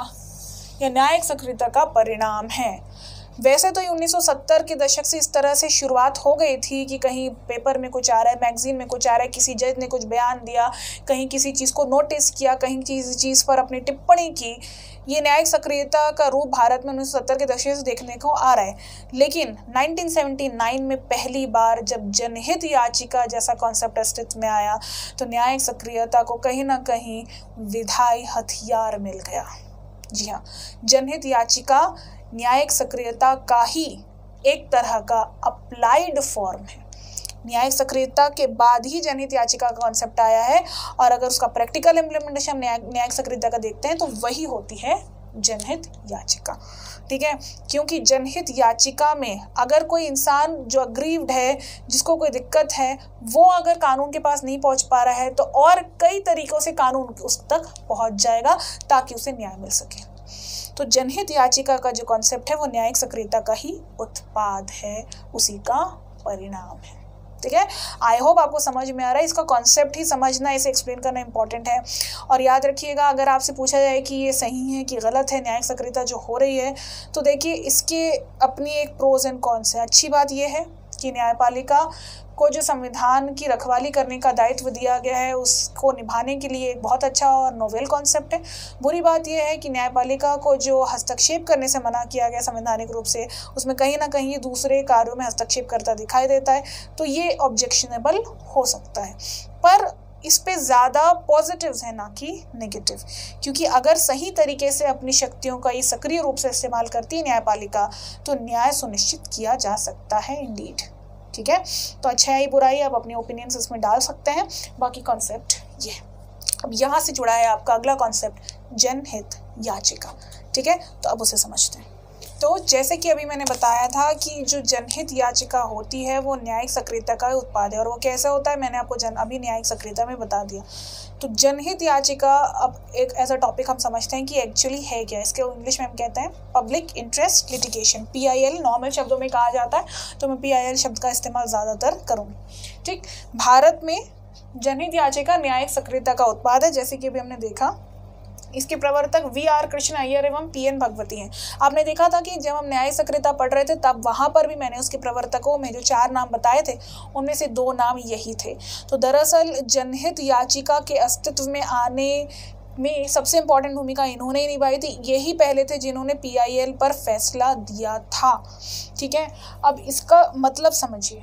या न्यायिक सक्रियता का परिणाम है। वैसे तो ये उन्नीस सौ सत्तर के दशक से इस तरह से शुरुआत हो गई थी कि कहीं पेपर में कुछ आ रहा है, मैगजीन में कुछ आ रहा है, किसी जज ने कुछ बयान दिया, कहीं किसी चीज़ को नोटिस किया, कहीं किसी चीज़ पर अपनी टिप्पणी की। ये न्यायिक सक्रियता का रूप भारत में उन्नीस सौ सत्तर के दशक से देखने को आ रहा है। लेकिन उन्नीस सौ उन्यासी में पहली बार जब जनहित याचिका जैसा कॉन्सेप्ट अस्तित्व में आया तो न्यायिक सक्रियता को कहीं ना कहीं विधायी हथियार मिल गया। जी हाँ, जनहित याचिका न्यायिक सक्रियता का ही एक तरह का अप्लाइड फॉर्म है। न्यायिक सक्रियता के बाद ही जनहित याचिका का कॉन्सेप्ट आया है और अगर उसका प्रैक्टिकल इम्प्लीमेंटेशन न्याय न्यायिक सक्रियता का देखते हैं तो वही होती है जनहित याचिका। ठीक है, क्योंकि जनहित याचिका में अगर कोई इंसान जो अग्रीव्ड है, जिसको कोई दिक्कत है, वो अगर कानून के पास नहीं पहुंच पा रहा है तो और कई तरीकों से कानून उस तक पहुंच जाएगा ताकि उसे न्याय मिल सके। तो जनहित याचिका का जो कॉन्सेप्ट है वो न्यायिक सक्रियता का ही उत्पाद है, उसी का परिणाम है। ठीक है, आई होप आपको समझ में आ रहा है। इसका कॉन्सेप्ट ही समझना, इसे एक्सप्लेन करना इंपॉर्टेंट है। और याद रखिएगा, अगर आपसे पूछा जाए कि ये सही है कि गलत है न्यायिक सक्रियता जो हो रही है, तो देखिए इसके अपनी एक प्रोज एंड कॉन्स है। अच्छी बात यह है कि न्यायपालिका को जो संविधान की रखवाली करने का दायित्व दिया गया है उसको निभाने के लिए एक बहुत अच्छा और नोवेल कॉन्सेप्ट है। बुरी बात यह है कि न्यायपालिका को जो हस्तक्षेप करने से मना किया गया संवैधानिक रूप से, उसमें कहीं ना कहीं दूसरे कार्यों में हस्तक्षेप करता दिखाई देता है, तो ये ऑब्जेक्शनेबल हो सकता है। पर इस पे ज़्यादा पॉजिटिव्स हैं ना कि नेगेटिव, क्योंकि अगर सही तरीके से अपनी शक्तियों का ये सक्रिय रूप से इस्तेमाल करती है न्यायपालिका तो न्याय सुनिश्चित किया जा सकता है इंडीड। ठीक है, तो अच्छाई बुराई आप अपने ओपिनियंस इसमें डाल सकते हैं। बाकी कॉन्सेप्ट ये अब यहाँ से जुड़ा है आपका अगला कॉन्सेप्ट जनहित याचिका। ठीक है, तो अब उसे समझते हैं। तो जैसे कि अभी मैंने बताया था कि जो जनहित याचिका होती है वो न्यायिक सक्रियता का उत्पाद है। और वो कैसा होता है मैंने आपको जन अभी न्यायिक सक्रियता में बता दिया। तो जनहित याचिका अब एक ऐसा टॉपिक हम समझते हैं कि एक्चुअली है क्या। इसके इंग्लिश में हम कहते हैं public interest litigation, P I L normal शब्दों में कहा जाता है, तो मैं पी आई एल शब्द का इस्तेमाल ज़्यादातर करूँगी। ठीक, भारत में जनहित याचिका न्यायिक सक्रियता का उत्पाद है। जैसे कि अभी हमने देखा, इसके प्रवर्तक वी आर कृष्ण अय्यर एवं पी एन भगवती हैं। आपने देखा था कि जब हम न्यायिक सक्रियता पढ़ रहे थे तब वहाँ पर भी मैंने उसके प्रवर्तकों में जो चार नाम बताए थे उनमें से दो नाम यही थे। तो दरअसल जनहित याचिका के अस्तित्व में आने में सबसे इम्पॉर्टेंट भूमिका इन्होंने ही निभाई थी। यही पहले थे जिन्होंने पी आई एल पर फैसला दिया था। ठीक है, अब इसका मतलब समझिए,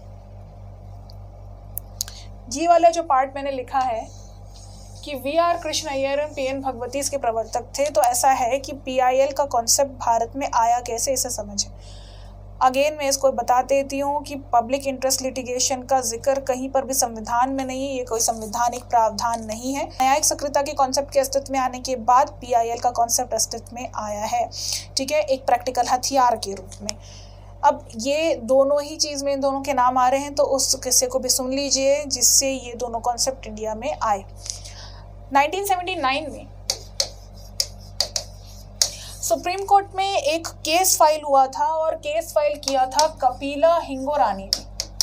ये वाला जो पार्ट मैंने लिखा है कि वी आर कृष्ण अय्यर एवं पी एन भगवती इसके प्रवर्तक थे, तो ऐसा है कि पी आई एल का कॉन्सेप्ट भारत में आया कैसे, इसे समझें। अगेन मैं इसको बता देती हूँ कि पब्लिक इंटरेस्ट लिटिगेशन का जिक्र कहीं पर भी संविधान में नहीं है, ये कोई संवैधानिक प्रावधान नहीं है। न्यायिक सक्रियता के कॉन्सेप्ट के अस्तित्व में आने के बाद पी आई एल का कॉन्सेप्ट अस्तित्व में आया है। ठीक है, एक प्रैक्टिकल हथियार के रूप में। अब ये दोनों ही चीज़ में इन दोनों के नाम आ रहे हैं, तो उस किस्से को भी सुन लीजिए जिससे ये दोनों कॉन्सेप्ट इंडिया में आए। उन्नीस सौ उन्यासी में सुप्रीम कोर्ट में एक केस फाइल हुआ था और केस फाइल किया था कपिला हिंगोरानी ने।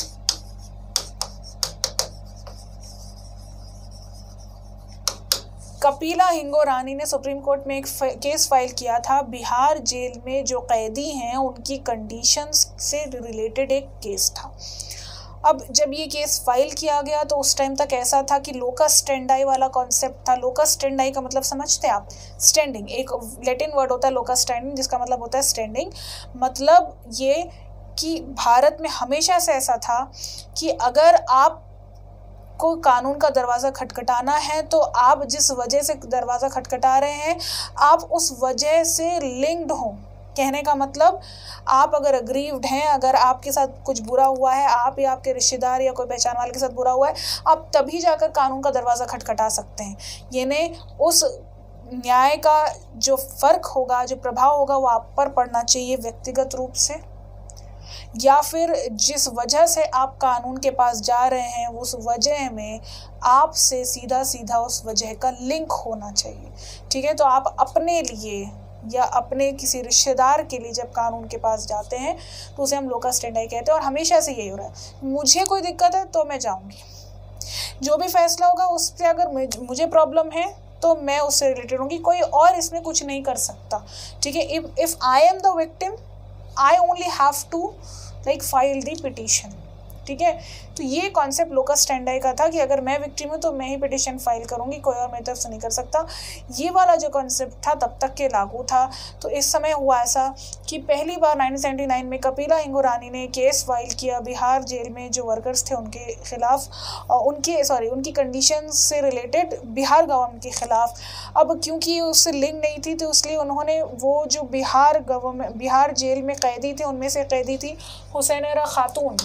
कपिला हिंगोरानी ने सुप्रीम कोर्ट में एक केस फाइल किया था। बिहार जेल में जो कैदी हैं उनकी कंडीशंस से रिलेटेड एक केस था। अब जब ये केस फाइल किया गया तो उस टाइम तक ऐसा था कि लोकस स्टैंडाई वाला कॉन्सेप्ट था। लोकस स्टैंडाई का मतलब समझते हैं आप? स्टैंडिंग, एक लैटिन वर्ड होता है लोकस स्टैंडिंग जिसका मतलब होता है स्टैंडिंग। मतलब ये कि भारत में हमेशा से ऐसा था कि अगर आप को कानून का दरवाज़ा खटखटाना है तो आप जिस वजह से दरवाज़ा खटखटा रहे हैं आप उस वजह से लिंक्ड हो। कहने का मतलब आप अगर अग्रीव्ड हैं, अगर आपके साथ कुछ बुरा हुआ है, आप या आपके रिश्तेदार या कोई पहचान वाले के साथ बुरा हुआ है, आप तभी जाकर कानून का दरवाज़ा खटखटा सकते हैं। यानी उस न्याय का जो फ़र्क होगा, जो प्रभाव होगा वो आप पर पड़ना चाहिए व्यक्तिगत रूप से, या फिर जिस वजह से आप कानून के पास जा रहे हैं उस वजह में आपसे सीधा सीधा उस वजह का लिंक होना चाहिए। ठीक है, तो आप अपने लिए या अपने किसी रिश्तेदार के लिए जब कानून के पास जाते हैं तो उसे हम लोकस स्टैंडाई कहते हैं। और हमेशा से यही हो रहा है, मुझे कोई दिक्कत है तो मैं जाऊंगी, जो भी फैसला होगा उस पर अगर मुझे प्रॉब्लम है तो मैं उससे रिलेटेड होंगी, कोई और इसमें कुछ नहीं कर सकता। ठीक है, if if I am the victim I only have to like file the petition. ठीक है, तो ये कॉन्सेप्ट लोकस स्टैंडाई का था कि अगर मैं विक्टिम हूँ तो मैं ही पिटीशन फाइल करूँगी, कोई और मेरी तरफ से नहीं कर सकता। ये वाला जो कॉन्सेप्ट था तब तक के लागू था। तो इस समय हुआ ऐसा कि पहली बार नाइनटीन सेवेंटी नाइन में कपिला हिंगोरानी ने केस फाइल किया बिहार जेल में जो वर्कर्स थे उनके खिलाफ, और उनके सॉरी उनकी कंडीशन से रिलेटेड बिहार गवर्नमेंट के खिलाफ। अब क्योंकि उससे लिंक नहीं थी तो इसलिए उन्होंने वो जो बिहार गवर्नमेंट बिहार जेल में कैदी थे उनमें से कैदी थी हुसैनरा खातून।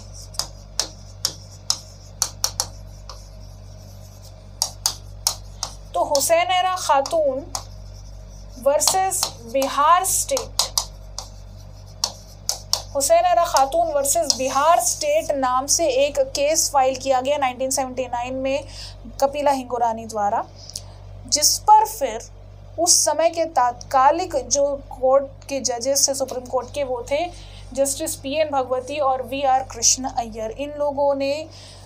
तो हुसैनरा खातून वर्सेस बिहार स्टेट, हुसैनरा खातून वर्सेस बिहार स्टेट नाम से एक केस फाइल किया गया नाइनटीन सेवेंटी नाइन में कपिला हिंगोरानी द्वारा, जिस पर फिर उस समय के तात्कालिक जो कोर्ट के जजेस थे सुप्रीम कोर्ट के वो थे जस्टिस पी एन भगवती और वी आर कृष्ण अय्यर। इन लोगों ने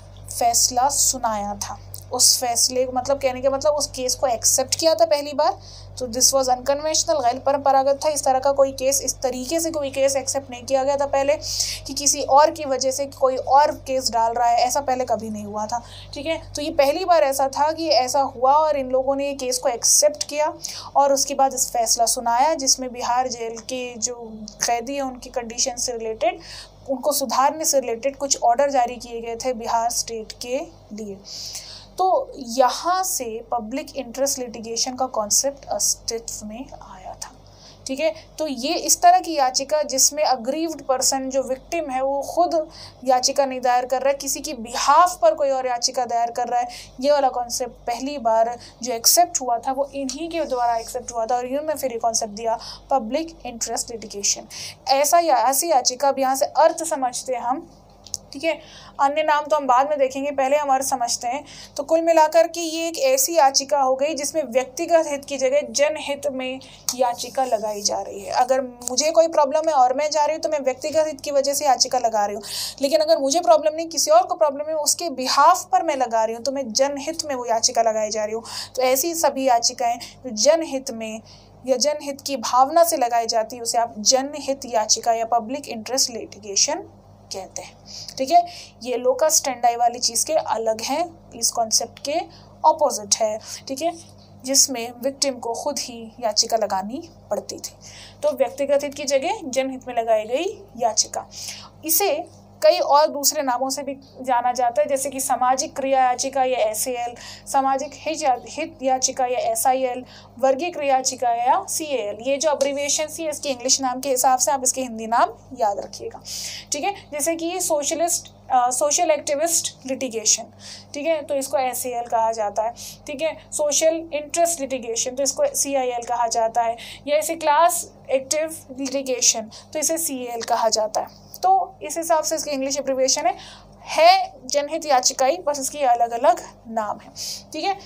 फैसला सुनाया था। उस फैसले मतलब कहने के मतलब उस केस को एक्सेप्ट किया था पहली बार। तो दिस वाज अनकन्वेंशनल, गैर परंपरागत था। इस तरह का कोई केस, इस तरीके से कोई केस एक्सेप्ट नहीं किया गया था पहले कि किसी और की वजह से कोई और केस डाल रहा है, ऐसा पहले कभी नहीं हुआ था। ठीक है, तो ये पहली बार ऐसा था कि ऐसा हुआ और इन लोगों ने ये केस को एक्सेप्ट किया और उसके बाद इस फैसला सुनाया जिसमें बिहार जेल के जो कैदी हैं उनकी कंडीशन से रिलेटेड, उनको सुधारने से रिलेटेड कुछ ऑर्डर जारी किए गए थे बिहार स्टेट के लिए। तो यहाँ से पब्लिक इंटरेस्ट लिटिगेशन का कॉन्सेप्ट अस्तित्व में आया था। ठीक है, तो ये इस तरह की याचिका जिसमें अग्रीव्ड पर्सन जो विक्टिम है वो खुद याचिका नहीं दायर कर रहा है, किसी की बिहाफ पर कोई और याचिका दायर कर रहा है, ये वाला कॉन्सेप्ट पहली बार जो एक्सेप्ट हुआ था वो इन्हीं के द्वारा एक्सेप्ट हुआ था और इन्होंने फिर ये कॉन्सेप्ट दिया पब्लिक इंटरेस्ट लिटिगेशन। ऐसा या ऐसी याचिका अब यहाँ से अर्थ समझते हैं हम। ठीक है, अन्य नाम तो हम बाद में देखेंगे, पहले हम अर्थ समझते हैं। तो कुल मिलाकर के ये एक ऐसी याचिका हो गई जिसमें व्यक्तिगत हित की जगह जनहित में याचिका लगाई जा रही है। अगर मुझे कोई प्रॉब्लम है और मैं जा रही हूँ तो मैं व्यक्तिगत हित की वजह से याचिका लगा रही हूँ, लेकिन अगर मुझे प्रॉब्लम नहीं किसी और को प्रॉब्लम है उसके बिहाफ पर मैं लगा रही हूँ तो मैं जनहित में वो याचिका लगाई जा रही हूँ। तो ऐसी सभी याचिकाएँ जो जनहित में या जनहित की भावना से लगाई जाती है उसे आप जनहित याचिका या पब्लिक इंटरेस्ट लिटिगेशन कहते हैं। ठीक है, ये लोकस स्टैंडाई वाली चीज़ के अलग हैं, इस कॉन्सेप्ट के ऑपोजिट है। ठीक है, जिसमें विक्टिम को खुद ही याचिका लगानी पड़ती थी। तो व्यक्तिगत हित की जगह जनहित में लगाई गई याचिका। इसे कई और दूसरे नामों से भी जाना जाता है, जैसे कि सामाजिक क्रिया याचिका या एस ए एल, सामाजिक हित याचिका या एस आई एल, वर्गीय क्रिया याचिका या सी ए एल। ये जो अब्रीविएशन सी है इसके इंग्लिश नाम के हिसाब से आप इसके हिंदी नाम याद रखिएगा। ठीक है, जैसे कि सोशलिस्ट सोशल एक्टिविस्ट लिटिगेशन, ठीक है, तो इसको एस ए एल कहा जाता है। ठीक है, सोशल इंटरेस्ट लिटिगेशन तो इसको सी आई एल कहा जाता है, या इसे क्लास एक्टिव लिटिगेशन तो इसे सी ए एल कहा जाता है। तो इस हिसाब से इसकी इंग्लिश एब्रिविएशन है है जनहित याचिकाई, बस इसकी अलग अलग नाम है। ठीक है,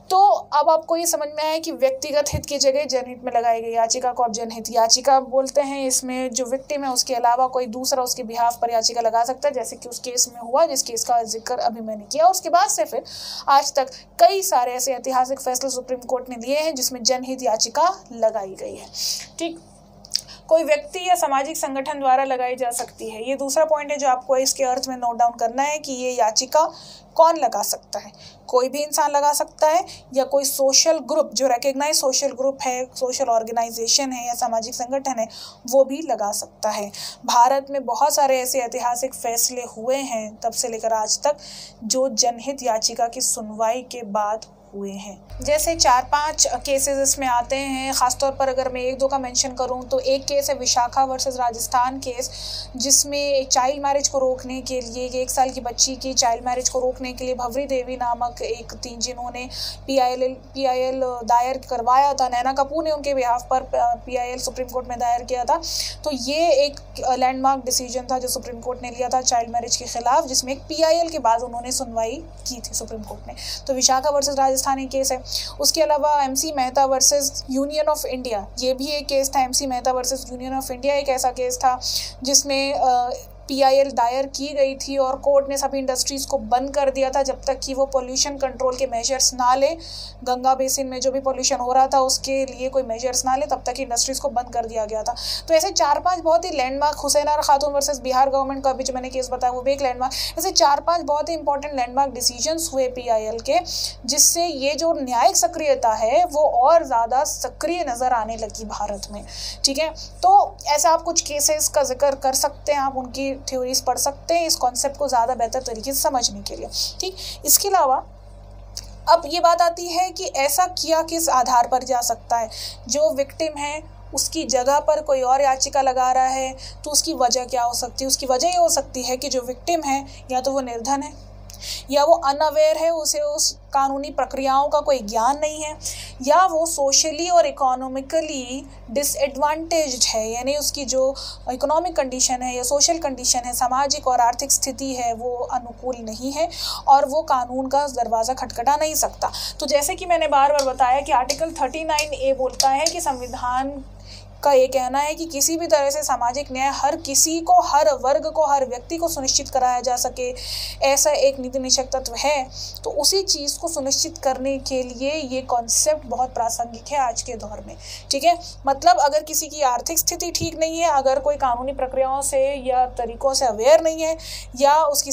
तो अब आपको ये समझ में आया कि व्यक्तिगत हित की जगह जनहित में लगाई गई याचिका को अब जनहित याचिका बोलते हैं। इसमें जो विक्टिम है उसके अलावा कोई दूसरा उसके बिहाफ पर याचिका लगा सकता है, जैसे कि उस केस में हुआ जिस केस का जिक्र अभी मैंने किया। उसके बाद से फिर आज तक कई सारे ऐसे ऐतिहासिक फैसले सुप्रीम कोर्ट ने लिए हैं जिसमें जनहित याचिका लगाई गई है। ठीक, कोई व्यक्ति या सामाजिक संगठन द्वारा लगाई जा सकती है। ये दूसरा पॉइंट है जो आपको इसके अर्थ में नोट डाउन करना है कि ये याचिका कौन लगा सकता है। कोई भी इंसान लगा सकता है या कोई सोशल ग्रुप जो रिकग्नाइज सोशल ग्रुप है, सोशल ऑर्गेनाइजेशन है या सामाजिक संगठन है, वो भी लगा सकता है। भारत में बहुत सारे ऐसे ऐतिहासिक फैसले हुए हैं तब से लेकर आज तक जो जनहित याचिका की सुनवाई के बाद हुए हैं। जैसे चार पांच केसेस इसमें आते हैं, खासतौर पर अगर मैं एक दो का मेंशन करूं तो एक केस है विशाखा वर्सेस राजस्थान केस, जिसमें चाइल्ड मैरिज को रोकने के लिए, एक साल की बच्ची की चाइल्ड मैरिज को रोकने के लिए भवरी देवी नामक एक तीन जिन्होंने पीआईएल पीआईएल दायर करवाया था, नैना कपूर ने उनके बिहाफ पर पीआईएल सुप्रीम कोर्ट में दायर किया था। तो ये एक लैंडमार्क डिसीजन था जो सुप्रीम कोर्ट ने लिया था चाइल्ड मैरिज के खिलाफ, जिसमें एक पीआईएल के बाद उन्होंने सुनवाई की थी सुप्रीम कोर्ट ने। तो विशाखा वर्सेस राजस्थानी केस है। उसके अलावा MC Mehta versus Union of India, ये भी एक केस था। MC Mehta versus Union of India एक ऐसा केस था जिसमें पीआईएल दायर की गई थी और कोर्ट ने सभी इंडस्ट्रीज़ को बंद कर दिया था जब तक कि वो पोल्यूशन कंट्रोल के मेजर्स ना ले। गंगा बेसिन में जो भी पोल्यूशन हो रहा था उसके लिए कोई मेजर्स ना ले, तब तक इंडस्ट्रीज़ को बंद कर दिया गया था। तो ऐसे चार पांच बहुत ही लैंडमार्क, हुसैना खातून वर्सेस बिहार गवर्नमेंट का भी जो मैंने केस बताया वो भी एक लैंडमार्क, ऐसे चार पाँच बहुत ही इंपॉर्टेंट लैंडमार्क डिसीजंस हुए पीआईएल के, जिससे ये जो न्यायिक सक्रियता है वो और ज़्यादा सक्रिय नज़र आने लगी भारत में। ठीक है, तो ऐसा आप कुछ केसेस का जिक्र कर सकते हैं, आप उनकी थ्योरीज पढ़ सकते हैं इस कॉन्सेप्ट को ज़्यादा बेहतर तरीके से समझने के लिए। ठीक, इसके अलावा अब ये बात आती है कि ऐसा किया किस आधार पर जा सकता है। जो विक्टिम है उसकी जगह पर कोई और याचिका लगा रहा है तो उसकी वजह क्या हो सकती है? उसकी वजह ये हो सकती है कि जो विक्टिम है या तो वो निर्धन है या वो अनअवेयर है, उसे उस कानूनी प्रक्रियाओं का कोई ज्ञान नहीं है, या वो सोशली और इकोनॉमिकली डिसएडवांटेज्ड है, यानी उसकी जो इकोनॉमिक कंडीशन है या सोशल कंडीशन है, सामाजिक और आर्थिक स्थिति है, वो अनुकूल नहीं है और वो कानून का दरवाज़ा खटखटा नहीं सकता। तो जैसे कि मैंने बार बार बताया कि आर्टिकल थर्टी नाइन ए बोलता है कि संविधान का ये कहना है कि किसी भी तरह से सामाजिक न्याय हर किसी को, हर वर्ग को, हर व्यक्ति को सुनिश्चित कराया जा सके, ऐसा एक नीति निषेध तत्व है। तो उसी चीज़ को सुनिश्चित करने के लिए ये कॉन्सेप्ट बहुत प्रासंगिक है आज के दौर में। ठीक है, मतलब अगर किसी की आर्थिक स्थिति ठीक नहीं है, अगर कोई कानूनी प्रक्रियाओं से या तरीक़ों से अवेयर नहीं है, या उसकी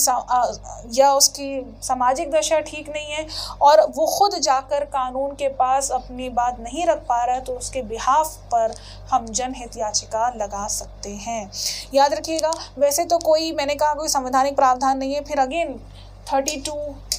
या उसकी सामाजिक दशा ठीक नहीं है और वो खुद जाकर कानून के पास अपनी बात नहीं रख पा रहा है, तो उसके बिहाफ पर हम जनहित याचिका लगा सकते हैं। याद रखिएगा, वैसे तो कोई, मैंने कहा कोई संवैधानिक प्रावधान नहीं है। फिर again thirty two,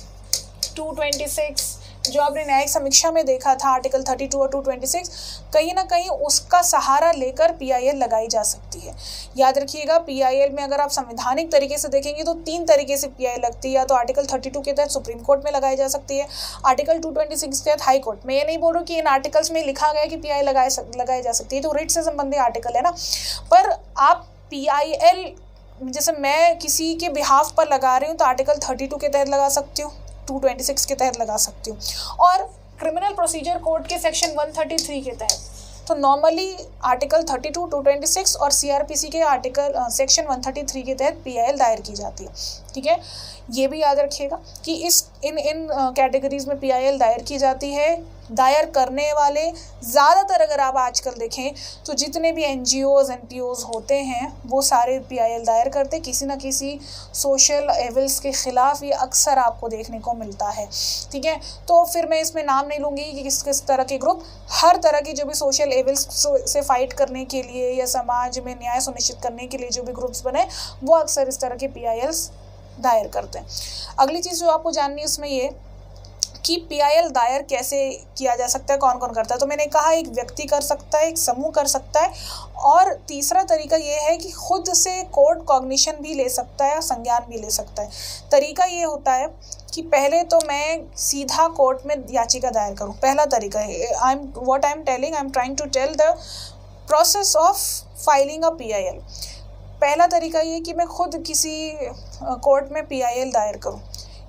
two twenty six जो आपने न्यायिक समीक्षा में देखा था, आर्टिकल थर्टी टू और टू ट्वेंटी सिक्स, कहीं ना कहीं उसका सहारा लेकर पीआईएल लगाई जा सकती है। याद रखिएगा, पीआईएल में अगर आप संवैधानिक तरीके से देखेंगे तो तीन तरीके से पीआईएल लगती है। या तो आर्टिकल थर्टी टू के तहत सुप्रीम कोर्ट में लगाई जा सकती है, आर्टिकल टू ट्वेंटी सिक्स के तहत हाई कोर्ट में। ये नहीं बोल रहा कि इन आर्टिकल्स में लिखा गया कि पीआईएल लगाए लगाई जा सकती है, तो रिट से संबंधित आर्टिकल है ना, पर आप पीआईएल जैसे मैं किसी के बिहाफ पर लगा रही हूँ तो आर्टिकल थर्टी टू के तहत लगा सकती हूँ, टू ट्वेंटी सिक्स के तहत लगा सकती हूँ, और क्रिमिनल प्रोसीजर कोड के सेक्शन वन थर्टी थ्री के तहत। तो normally article thirty two, two twenty six और सीआरपीसी के article section one thirty three के तहत पीआईएल दायर की जाती है। ठीक है, ये भी याद रखिएगा कि इस इन इन कैटेगरीज में पीआईएल दायर की जाती है। दायर करने वाले ज़्यादातर अगर आप आजकल देखें तो जितने भी एनजीओज एनपीओज होते हैं वो सारे पीआईएल दायर करते, किसी ना किसी सोशल एविल्स के ख़िलाफ़ ये अक्सर आपको देखने को मिलता है। ठीक है, तो फिर मैं इसमें नाम नहीं लूँगी कि किस किस तरह के ग्रुप, हर तरह की जो भी सोशल एविल्स से फाइट करने के लिए या समाज में न्याय सुनिश्चित करने के लिए जो भी ग्रुप्स बने वो अक्सर इस तरह के पीआईएल्स दायर करते हैं। अगली चीज़ जो आपको जाननी है उसमें ये कि पीआईएल दायर कैसे किया जा सकता है, कौन कौन करता है। तो मैंने कहा एक व्यक्ति कर सकता है, एक समूह कर सकता है, और तीसरा तरीका ये है कि खुद से कोर्ट कॉग्निशन भी ले सकता है, संज्ञान भी ले सकता है। तरीका ये होता है कि पहले तो मैं सीधा कोर्ट में याचिका दायर करूँ, पहला तरीका है। I am what I am telling, I am trying to tell the process of filing a PIL. पहला तरीका ये कि मैं खुद किसी कोर्ट में पीआईएल दायर करूँ।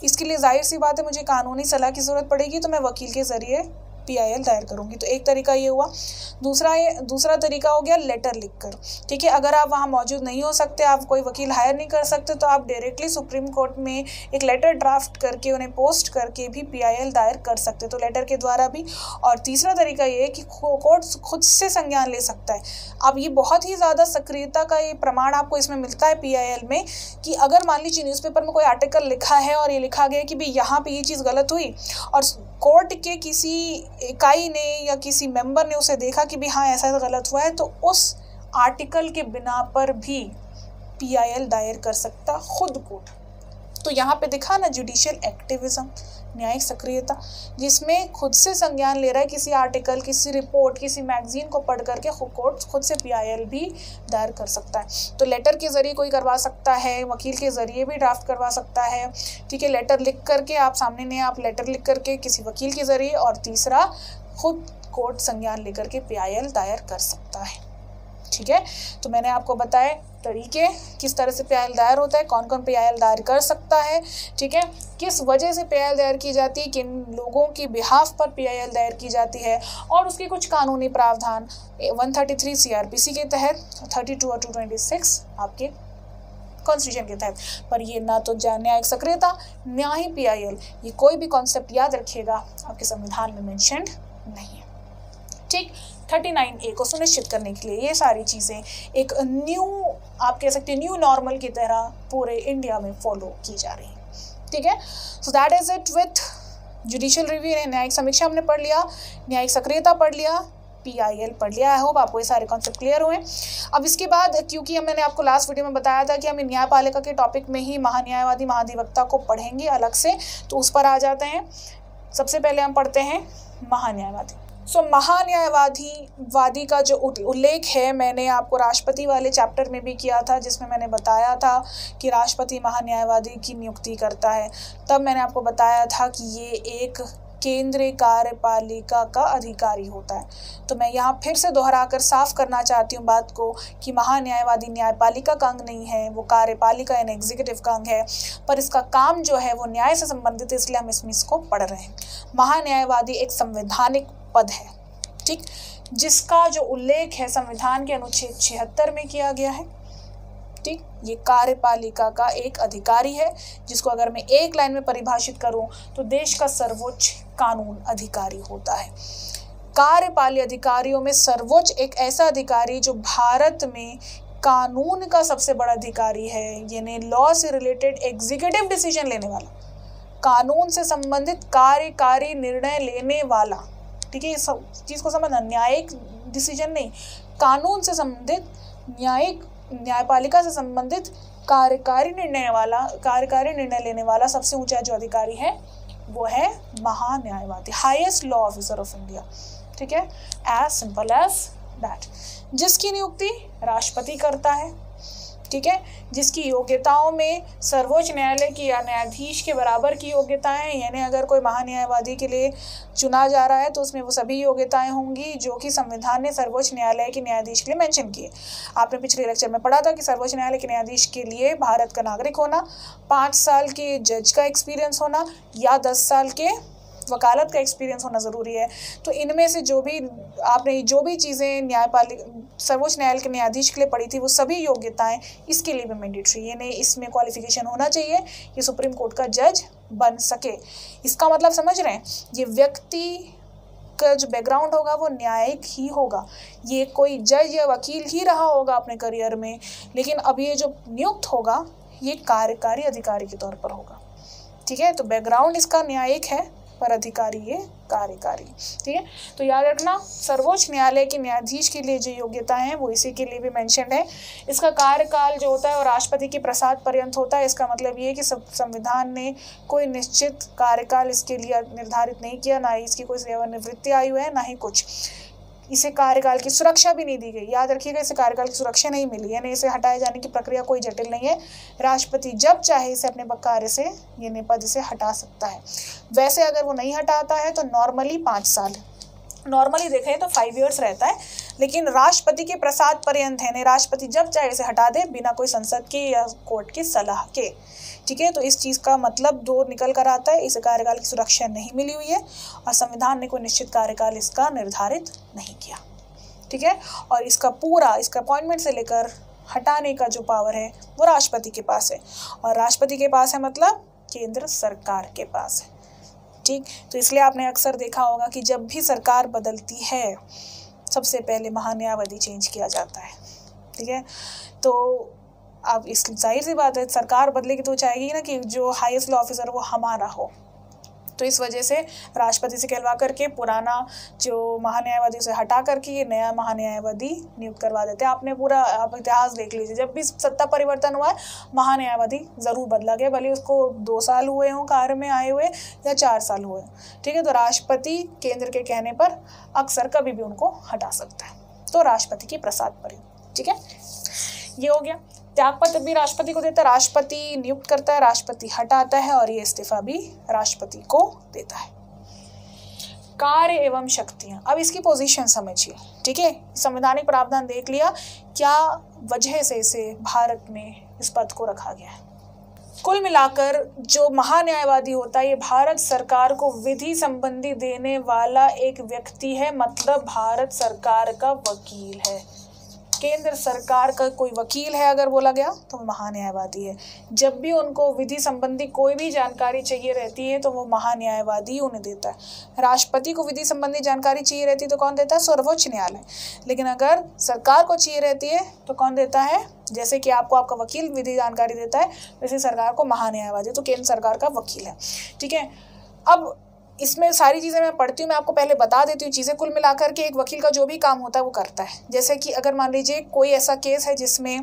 इसके लिए जाहिर सी बात है मुझे कानूनी सलाह की ज़रूरत पड़ेगी, तो मैं वकील के ज़रिए पी आई एल दायर करूंगी। तो एक तरीका ये हुआ। दूसरा ये दूसरा तरीका हो गया लेटर लिखकर, ठीक है। अगर आप वहाँ मौजूद नहीं हो सकते, आप कोई वकील हायर नहीं कर सकते, तो आप डायरेक्टली सुप्रीम कोर्ट में एक लेटर ड्राफ्ट करके उन्हें पोस्ट करके भी पी आई एल दायर कर सकते, तो लेटर के द्वारा भी। और तीसरा तरीका ये है कि कोर्ट खुद से संज्ञान ले सकता है। अब ये बहुत ही ज़्यादा सक्रियता का ये प्रमाण आपको इसमें मिलता है पी आई एल में, कि अगर मान लीजिए न्यूज़पेपर में कोई आर्टिकल लिखा है और ये लिखा गया कि भाई यहाँ पे ये चीज़ गलत हुई, और कोर्ट के किसी इकाई ने या किसी मेंबर ने उसे देखा कि भी हाँ ऐसा गलत हुआ है, तो उस आर्टिकल के बिना पर भी पी आई एल दायर कर सकता खुद कोर्ट। तो यहाँ पे दिखा ना जुडिशियल एक्टिविज्म, न्यायिक सक्रियता, जिसमें खुद से संज्ञान ले रहा है किसी आर्टिकल, किसी रिपोर्ट, किसी मैगजीन को पढ़ करके कोर्ट खुद से पी आई एल भी दायर कर सकता है। तो लेटर के ज़रिए कोई करवा सकता है, वकील के ज़रिए भी ड्राफ्ट करवा सकता है, ठीक है। लेटर लिख करके आप सामने ने आप लेटर लिख करके किसी वकील के ज़रिए, और तीसरा खुद कोर्ट संज्ञान लेकर के पी आई एल दायर कर सकता है, ठीक है। तो मैंने आपको बताया तरीके किस तरह से पी आई एल दायर होता है, कौन कौन पी आई एल दायर कर सकता है, ठीक है, किस वजह से पी आई एल दायर की जाती है, किन लोगों की बिहाफ पर पी आई एल दायर की जाती है, और उसके कुछ कानूनी प्रावधान एक सौ तैंतीस सी आर पी सी के तहत, बत्तीस और दो सौ छब्बीस आपके कॉन्स्टिट्यूशन के तहत। पर ये ना तो न्यायिक सक्रियता, ना ही पी आई एल, ये कोई भी कॉन्सेप्ट याद रखिएगा आपके संविधान में मेंशन्ड नहीं है, ठीक। उनतालीस ए को सुनिश्चित करने के लिए ये सारी चीज़ें एक न्यू, आप कह सकते हैं न्यू नॉर्मल की तरह पूरे इंडिया में फॉलो की जा रही है, ठीक है। So that is it with judicial review. न्यायिक समीक्षा हमने पढ़ लिया, न्यायिक सक्रियता पढ़ लिया, पी आई एल पढ़ लिया। आई होप आपको ये सारे कॉन्सेप्ट क्लियर हुए। अब इसके बाद, क्योंकि मैंने आपको लास्ट वीडियो में बताया था कि हम न्यायपालिका के टॉपिक में ही महान्यायवादी महाधिवक्ता को पढ़ेंगे अलग से, तो उस पर आ जाते हैं। सबसे पहले हम पढ़ते हैं महान्यायवादी। सो so, महान्यायवादी वादी का जो उल्लेख है मैंने आपको राष्ट्रपति वाले चैप्टर में भी किया था, जिसमें मैंने बताया था कि राष्ट्रपति महान्यायवादी की नियुक्ति करता है। तब मैंने आपको बताया था कि ये एक केंद्रीय कार्यपालिका का अधिकारी होता है। तो मैं यहाँ फिर से दोहरा कर साफ करना चाहती हूँ बात को कि महान्यायवादी न्यायपालिका का अंग नहीं है, वो कार्यपालिका यानी एग्जीक्यूटिव का अंग है, पर इसका काम जो है वो न्याय से संबंधित है, इसलिए हम इसमें इसको पढ़ रहे हैं। महान्यायवादी एक संवैधानिक पद है, ठीक, जिसका जो उल्लेख है संविधान के अनुच्छेद छिहत्तर में किया गया है, ठीक। ये कार्यपालिका का एक अधिकारी है, जिसको अगर मैं एक लाइन में परिभाषित करूं तो देश का सर्वोच्च कानून अधिकारी होता है। कार्यपालिक अधिकारियों में सर्वोच्च एक ऐसा अधिकारी जो भारत में कानून का सबसे बड़ा अधिकारी है, यानी लॉ से रिलेटेड एग्जीक्यूटिव डिसीजन लेने वाला, कानून से संबंधित कार्यकारी निर्णय लेने वाला, ठीक है। इस चीज़ को समझना, न्यायिक डिसीजन नहीं, कानून से संबंधित न्यायिक न्यायपालिका से संबंधित कार्यकारी निर्णय वाला कार्यकारी निर्णय लेने वाला सबसे ऊंचा जो अधिकारी है वो है महान्यायवादी, highest law officer of India, ठीक है। एज सिंपल एज दैट, जिसकी नियुक्ति राष्ट्रपति करता है, ठीक है, जिसकी योग्यताओं में सर्वोच्च न्यायालय की या न्यायाधीश के बराबर की योग्यताएं हैं, यानी अगर कोई महान्यायवादी के लिए चुना जा रहा है तो उसमें वो सभी योग्यताएं होंगी जो कि संविधान ने सर्वोच्च न्यायालय के न्यायाधीश के लिए मेंशन किए। आपने पिछले लेक्चर में पढ़ा था कि सर्वोच्च न्यायालय के न्यायाधीश के लिए भारत का नागरिक होना, पाँच साल के जज का एक्सपीरियंस होना या दस साल के वकालत का एक्सपीरियंस होना ज़रूरी है। तो इनमें से जो भी आपने जो भी चीज़ें न्यायपालिका सर्वोच्च न्यायालय के न्यायाधीश के लिए पढ़ी थी वो सभी योग्यताएं इसके लिए भी मैंडेटरी, यानी इसमें क्वालिफिकेशन होना चाहिए कि सुप्रीम कोर्ट का जज बन सके। इसका मतलब समझ रहे हैं, ये व्यक्ति का जो बैकग्राउंड होगा वो न्यायिक ही होगा, ये कोई जज या वकील ही रहा होगा अपने करियर में, लेकिन अब ये जो नियुक्त होगा ये कार्यकारी अधिकारी के तौर पर होगा, ठीक है। तो बैकग्राउंड इसका न्यायिक है पर अधिकारी ये कार्यकारी, ठीक है। तो याद रखना, सर्वोच्च न्यायालय के न्यायाधीश के लिए जो योग्यताएं हैं वो इसी के लिए भी मेंशन्ड है। इसका कार्यकाल जो होता है वो राष्ट्रपति के प्रसाद पर्यंत होता है। इसका मतलब ये है कि संविधान ने कोई निश्चित कार्यकाल इसके लिए निर्धारित नहीं किया, ना ही इसकी कोई सेवानिवृत्ति आयु है, ना ही कुछ। इसे कार्यकाल की सुरक्षा भी नहीं दी गई, याद रखिएगा, इसे कार्यकाल की सुरक्षा नहीं मिली, यानी इसे हटाए जाने की प्रक्रिया कोई जटिल नहीं है। राष्ट्रपति जब चाहे इसे अपने कार्य से यानी पद से हटा सकता है। वैसे अगर वो नहीं हटाता है तो नॉर्मली पाँच साल नॉर्मली देखें तो फाइव इयर्स रहता है, लेकिन राष्ट्रपति के प्रसाद पर्यंत है, राष्ट्रपति जब चाहे इसे हटा दे बिना कोई संसद की या कोर्ट की सलाह के। ठीक है, तो इस चीज़ का मतलब दो निकल कर आता है, इस कार्यकाल की सुरक्षा नहीं मिली हुई है और संविधान ने कोई निश्चित कार्यकाल इसका निर्धारित नहीं किया। ठीक है, और इसका पूरा इसका अपॉइंटमेंट से लेकर हटाने का जो पावर है वो राष्ट्रपति के पास है, और राष्ट्रपति के पास है मतलब केंद्र सरकार के पास है। ठीक, तो इसलिए आपने अक्सर देखा होगा कि जब भी सरकार बदलती है सबसे पहले महान्यायवादी चेंज किया जाता है। ठीक है, तो अब इस जाहिर सी बात है सरकार बदलेगी तो चाहेगी ना कि जो हाईएस्ट लॉ ऑफिसर वो हमारा हो, तो इस वजह से राष्ट्रपति से कहलवा करके पुराना जो महान्यायवादी उसे हटा करके ये नया महान्यायवादी नियुक्त करवा देते हैं। आपने पूरा आप इतिहास देख लीजिए, जब भी सत्ता परिवर्तन हुआ है महान्यायवादी ज़रूर बदला गया, भले उसको दो साल हुए हों कार्य में आए हुए या चार साल हुए। ठीक है, तो राष्ट्रपति केंद्र के कहने पर अक्सर कभी भी उनको हटा सकता है, तो राष्ट्रपति की प्रसाद पर। ठीक है, ये हो गया। त्यागपत्र भी राष्ट्रपति को देता है, राष्ट्रपति नियुक्त करता है, राष्ट्रपति हटाता है, और ये इस्तीफा भी राष्ट्रपति को देता है। कार्य एवं शक्तियां, अब इसकी पोजीशन समझिए। ठीक है, संवैधानिक प्रावधान देख लिया, क्या वजह से इसे भारत में इस पद को रखा गया है। कुल मिलाकर जो महान्यायवादी होता है ये भारत सरकार को विधि संबंधी देने वाला एक व्यक्ति है, मतलब भारत सरकार का वकील है। केंद्र सरकार का कोई वकील है अगर बोला गया तो वो महान्यायवादी है। जब भी उनको विधि संबंधी कोई भी जानकारी चाहिए रहती है तो वो महान्यायवादी उन्हें देता है। राष्ट्रपति को विधि संबंधी जानकारी चाहिए रहती है तो कौन देता है? सर्वोच्च न्यायालय। लेकिन अगर सरकार को चाहिए रहती है तो कौन देता है? जैसे कि आपको आपका वकील विधि जानकारी देता है, वैसे सरकार को महान्यायवादी, तो केंद्र सरकार का वकील है। ठीक है, अब इसमें सारी चीज़ें मैं पढ़ती हूँ, मैं आपको पहले बता देती हूँ चीज़ें। कुल मिलाकर के एक वकील का जो भी काम होता है वो करता है। जैसे कि अगर मान लीजिए कोई ऐसा केस है जिसमें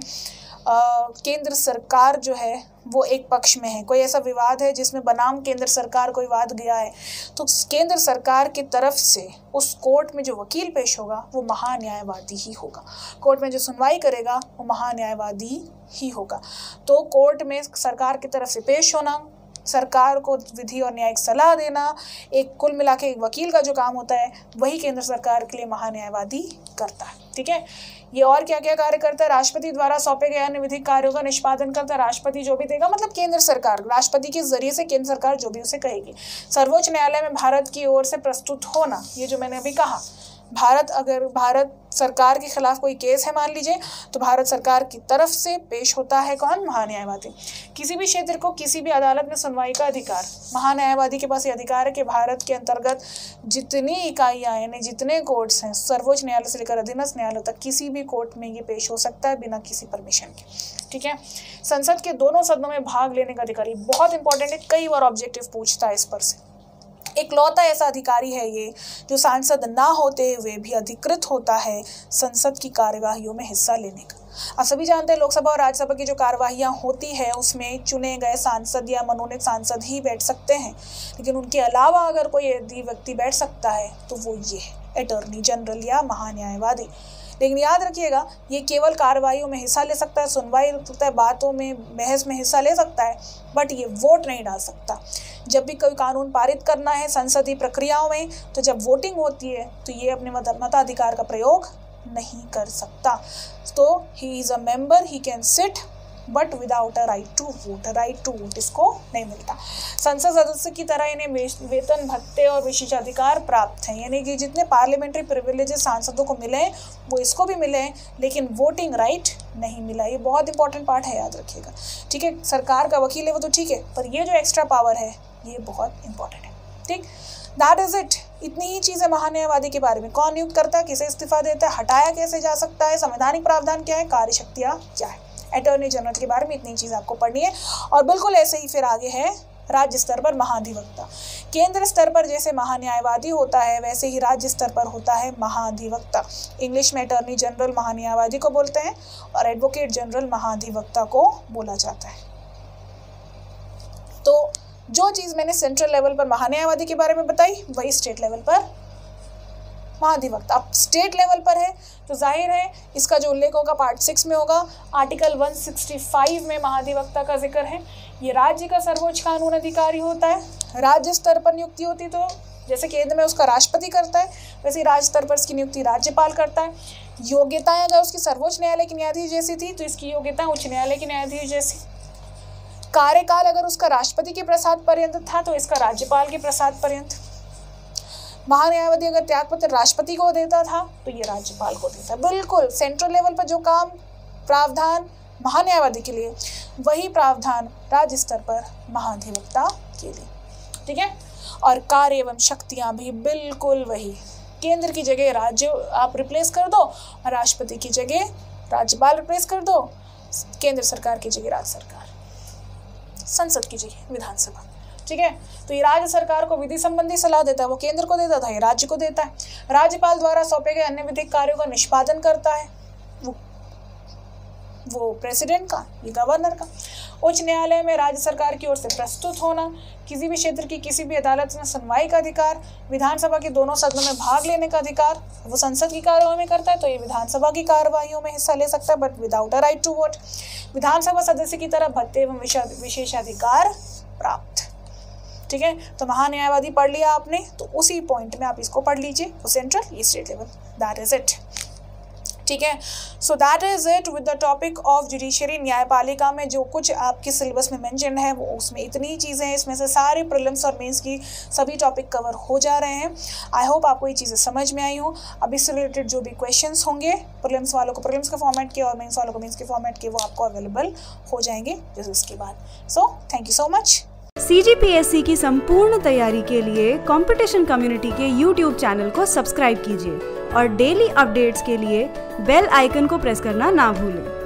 आ, केंद्र सरकार जो है वो एक पक्ष में है, कोई ऐसा विवाद है जिसमें बनाम केंद्र सरकार कोई विवाद गया है, तो केंद्र सरकार की तरफ से उस कोर्ट में जो वकील पेश होगा वो महान्यायवादी ही होगा। कोर्ट में जो सुनवाई करेगा वो महान्यायवादी ही होगा। तो कोर्ट में सरकार की तरफ से पेश होना, सरकार को विधि और न्यायिक सलाह देना, एक कुल मिला के एक वकील का जो काम होता है वही केंद्र सरकार के लिए महान्यायवादी करता है। ठीक है, ये और क्या क्या कार्य करता है? राष्ट्रपति द्वारा सौंपे गए अन्य विधिक कार्यों का निष्पादन करता है। राष्ट्रपति जो भी देगा, मतलब केंद्र सरकार, राष्ट्रपति के जरिए से केंद्र सरकार जो भी उसे कहेगी। सर्वोच्च न्यायालय में भारत की ओर से प्रस्तुत होना, ये जो मैंने अभी कहा, भारत अगर भारत सरकार के खिलाफ कोई केस है मान लीजिए, तो भारत सरकार की तरफ से पेश होता है कौन? महान्यायवादी। किसी भी क्षेत्र को किसी भी अदालत में सुनवाई का अधिकार, महान्यायवादी के पास ये अधिकार है कि भारत के अंतर्गत जितनी इकाइयाँ यानी जितने कोर्ट्स हैं, सर्वोच्च न्यायालय से लेकर अधीनस्थ न्यायालय तक, किसी भी कोर्ट में ये पेश हो सकता है बिना किसी परमिशन के। ठीक है, संसद के दोनों सदनों में भाग लेने का अधिकारी बहुत इंपॉर्टेंट है, कई बार ऑब्जेक्टिव पूछता है इस पर से। एक लौता ऐसा अधिकारी है ये जो सांसद ना होते हुए भी अधिकृत होता है संसद की कार्यवाहियों में हिस्सा लेने का। आप सभी जानते हैं लोकसभा और राज्यसभा की जो कार्यवाहियां होती है उसमें चुने गए सांसद या मनोनीत सांसद ही बैठ सकते हैं, लेकिन उनके अलावा अगर कोई यदि व्यक्ति बैठ सकता है तो वो ये है अटॉर्नी जनरल या महान्यायवादी। लेकिन याद रखिएगा, ये केवल कार्रवाइयों में हिस्सा ले सकता है, सुनवाई रख सकता है, बातों में बहस में हिस्सा ले सकता है, बट ये वोट नहीं डाल सकता। जब भी कोई कानून पारित करना है संसदीय प्रक्रियाओं में, तो जब वोटिंग होती है तो ये अपने मत मताधिकार का प्रयोग नहीं कर सकता। तो he is a member, he can sit but without a right to vote. Right to vote इसको नहीं मिलता। संसद सदस्य की तरह इन्हें वेतन भत्ते और विशेषाधिकार प्राप्त हैं, यानी कि जितने पार्लियामेंट्री प्रिविलेजेस सांसदों को मिले हैं वो इसको भी मिले हैं, लेकिन वोटिंग राइट नहीं मिला। ये बहुत इंपॉर्टेंट पार्ट है, याद रखिएगा। ठीक है, सरकार का वकील है वो तो ठीक है, पर ये जो एक्स्ट्रा पावर है ये बहुत इंपॉर्टेंट है। ठीक, दैट इज इट। इतनी ही चीज़ें महान्यायवादी के बारे में। कौन नियुक्त करता है, किसे इस्तीफा देता है, हटाया कैसे जा सकता है, संवैधानिक प्रावधान क्या है, कार्य शक्तियाँ क्या है, अटॉर्नी जनरल के बारे में इतनी चीज़ आपको पढ़नी है। और बिल्कुल ऐसे ही फिर आगे है राज्य स्तर पर महाधिवक्ता। केंद्र स्तर पर जैसे महान्यायवादी होता है वैसे ही राज्य स्तर पर होता है महाधिवक्ता। इंग्लिश में अटॉर्नी जनरल महान्यायवादी को बोलते हैं और एडवोकेट जनरल महाधिवक्ता को बोला जाता है। तो जो चीज़ मैंने सेंट्रल लेवल पर महान्यायवादी के बारे में बताई वही स्टेट लेवल पर महाधिवक्ता। अब स्टेट लेवल पर है तो जाहिर है इसका जो उल्लेख होगा पार्ट सिक्स में होगा। आर्टिकल एक सौ पैंसठ में महाधिवक्ता का जिक्र है। ये राज्य का सर्वोच्च कानून अधिकारी होता है। राज्य स्तर पर नियुक्ति होती तो जैसे केंद्र में उसका राष्ट्रपति करता है, वैसे राज्य स्तर पर इसकी नियुक्ति राज्यपाल करता है। योग्यताएं अगर उसकी सर्वोच्च न्यायालय की न्यायाधीश जैसी थी तो इसकी योग्यताएं उच्च न्यायालय की न्यायाधीश जैसी। कार्यकाल अगर उसका राष्ट्रपति के प्रसाद पर्यंत था तो इसका राज्यपाल के प्रसाद पर्यंत। महान्यायवादी अगर त्यागपत्र राष्ट्रपति को देता था तो ये राज्यपाल को देता है। बिल्कुल सेंट्रल लेवल पर जो काम प्रावधान महान्यायवादी के लिए, वही प्रावधान राज्य स्तर पर महाधिवक्ता के लिए। ठीक है, और कार्य एवं शक्तियां भी बिल्कुल वही। केंद्र की जगह राज्य आप रिप्लेस कर दो, राष्ट्रपति की जगह राज्यपाल रिप्लेस कर दो, केंद्र सरकार की जगह राज्य सरकार, संसद की जगह विधानसभा। ठीक है, तो ये राज्य सरकार को विधि संबंधी सलाह देता है, वो केंद्र को देता था, ये राज्य को देता है। राज्यपाल द्वारा सौंपे गए अन्य विधिक कार्यों का निष्पादन करता है, वो वो प्रेसिडेंट का, ये गवर्नर का। उच्च न्यायालय में राज्य सरकार की ओर से प्रस्तुत होना, किसी भी क्षेत्र की किसी भी अदालत में सुनवाई का अधिकार, विधानसभा के दोनों सदनों में भाग लेने का अधिकार, वो संसद की कार्यवाही में करता है तो ये विधानसभा की कार्यवाहियों में हिस्सा ले सकता है, but without a right to vote. विधानसभा सदस्य की तरह भत्ते एवं विशेषाधिकार प्राप्त। ठीक है, तो महान्यायवादी पढ़ लिया आपने, तो उसी पॉइंट में आप इसको पढ़ लीजिए, वो सेंट्रल, ये state level, that is it. ठीक है, so that is it with the topic of judiciary. न्यायपालिका में जो कुछ आपके सिलेबस में मेंशन है वो उसमें इतनी चीज़ें हैं, इसमें से सारे प्रीलिम्स और मेंस की सभी टॉपिक कवर हो जा रहे हैं। आई होप आपको ये चीज़ें समझ में आई हो। अब इससे रिलेटेड जो भी क्वेश्चंस होंगे प्रीलिम्स वालों को प्रीलिम्स के फॉर्मेट के और मेंस वालों को मेंस के फॉर्मेट के, वो आपको अवेलेबल हो जाएंगे जैसे इसके बाद। So thank you so much. C G P S C की संपूर्ण तैयारी के लिए कंपटीशन कम्युनिटी के यूट्यूब चैनल को सब्सक्राइब कीजिए और डेली अपडेट्स के लिए बेल आइकन को प्रेस करना ना भूलें।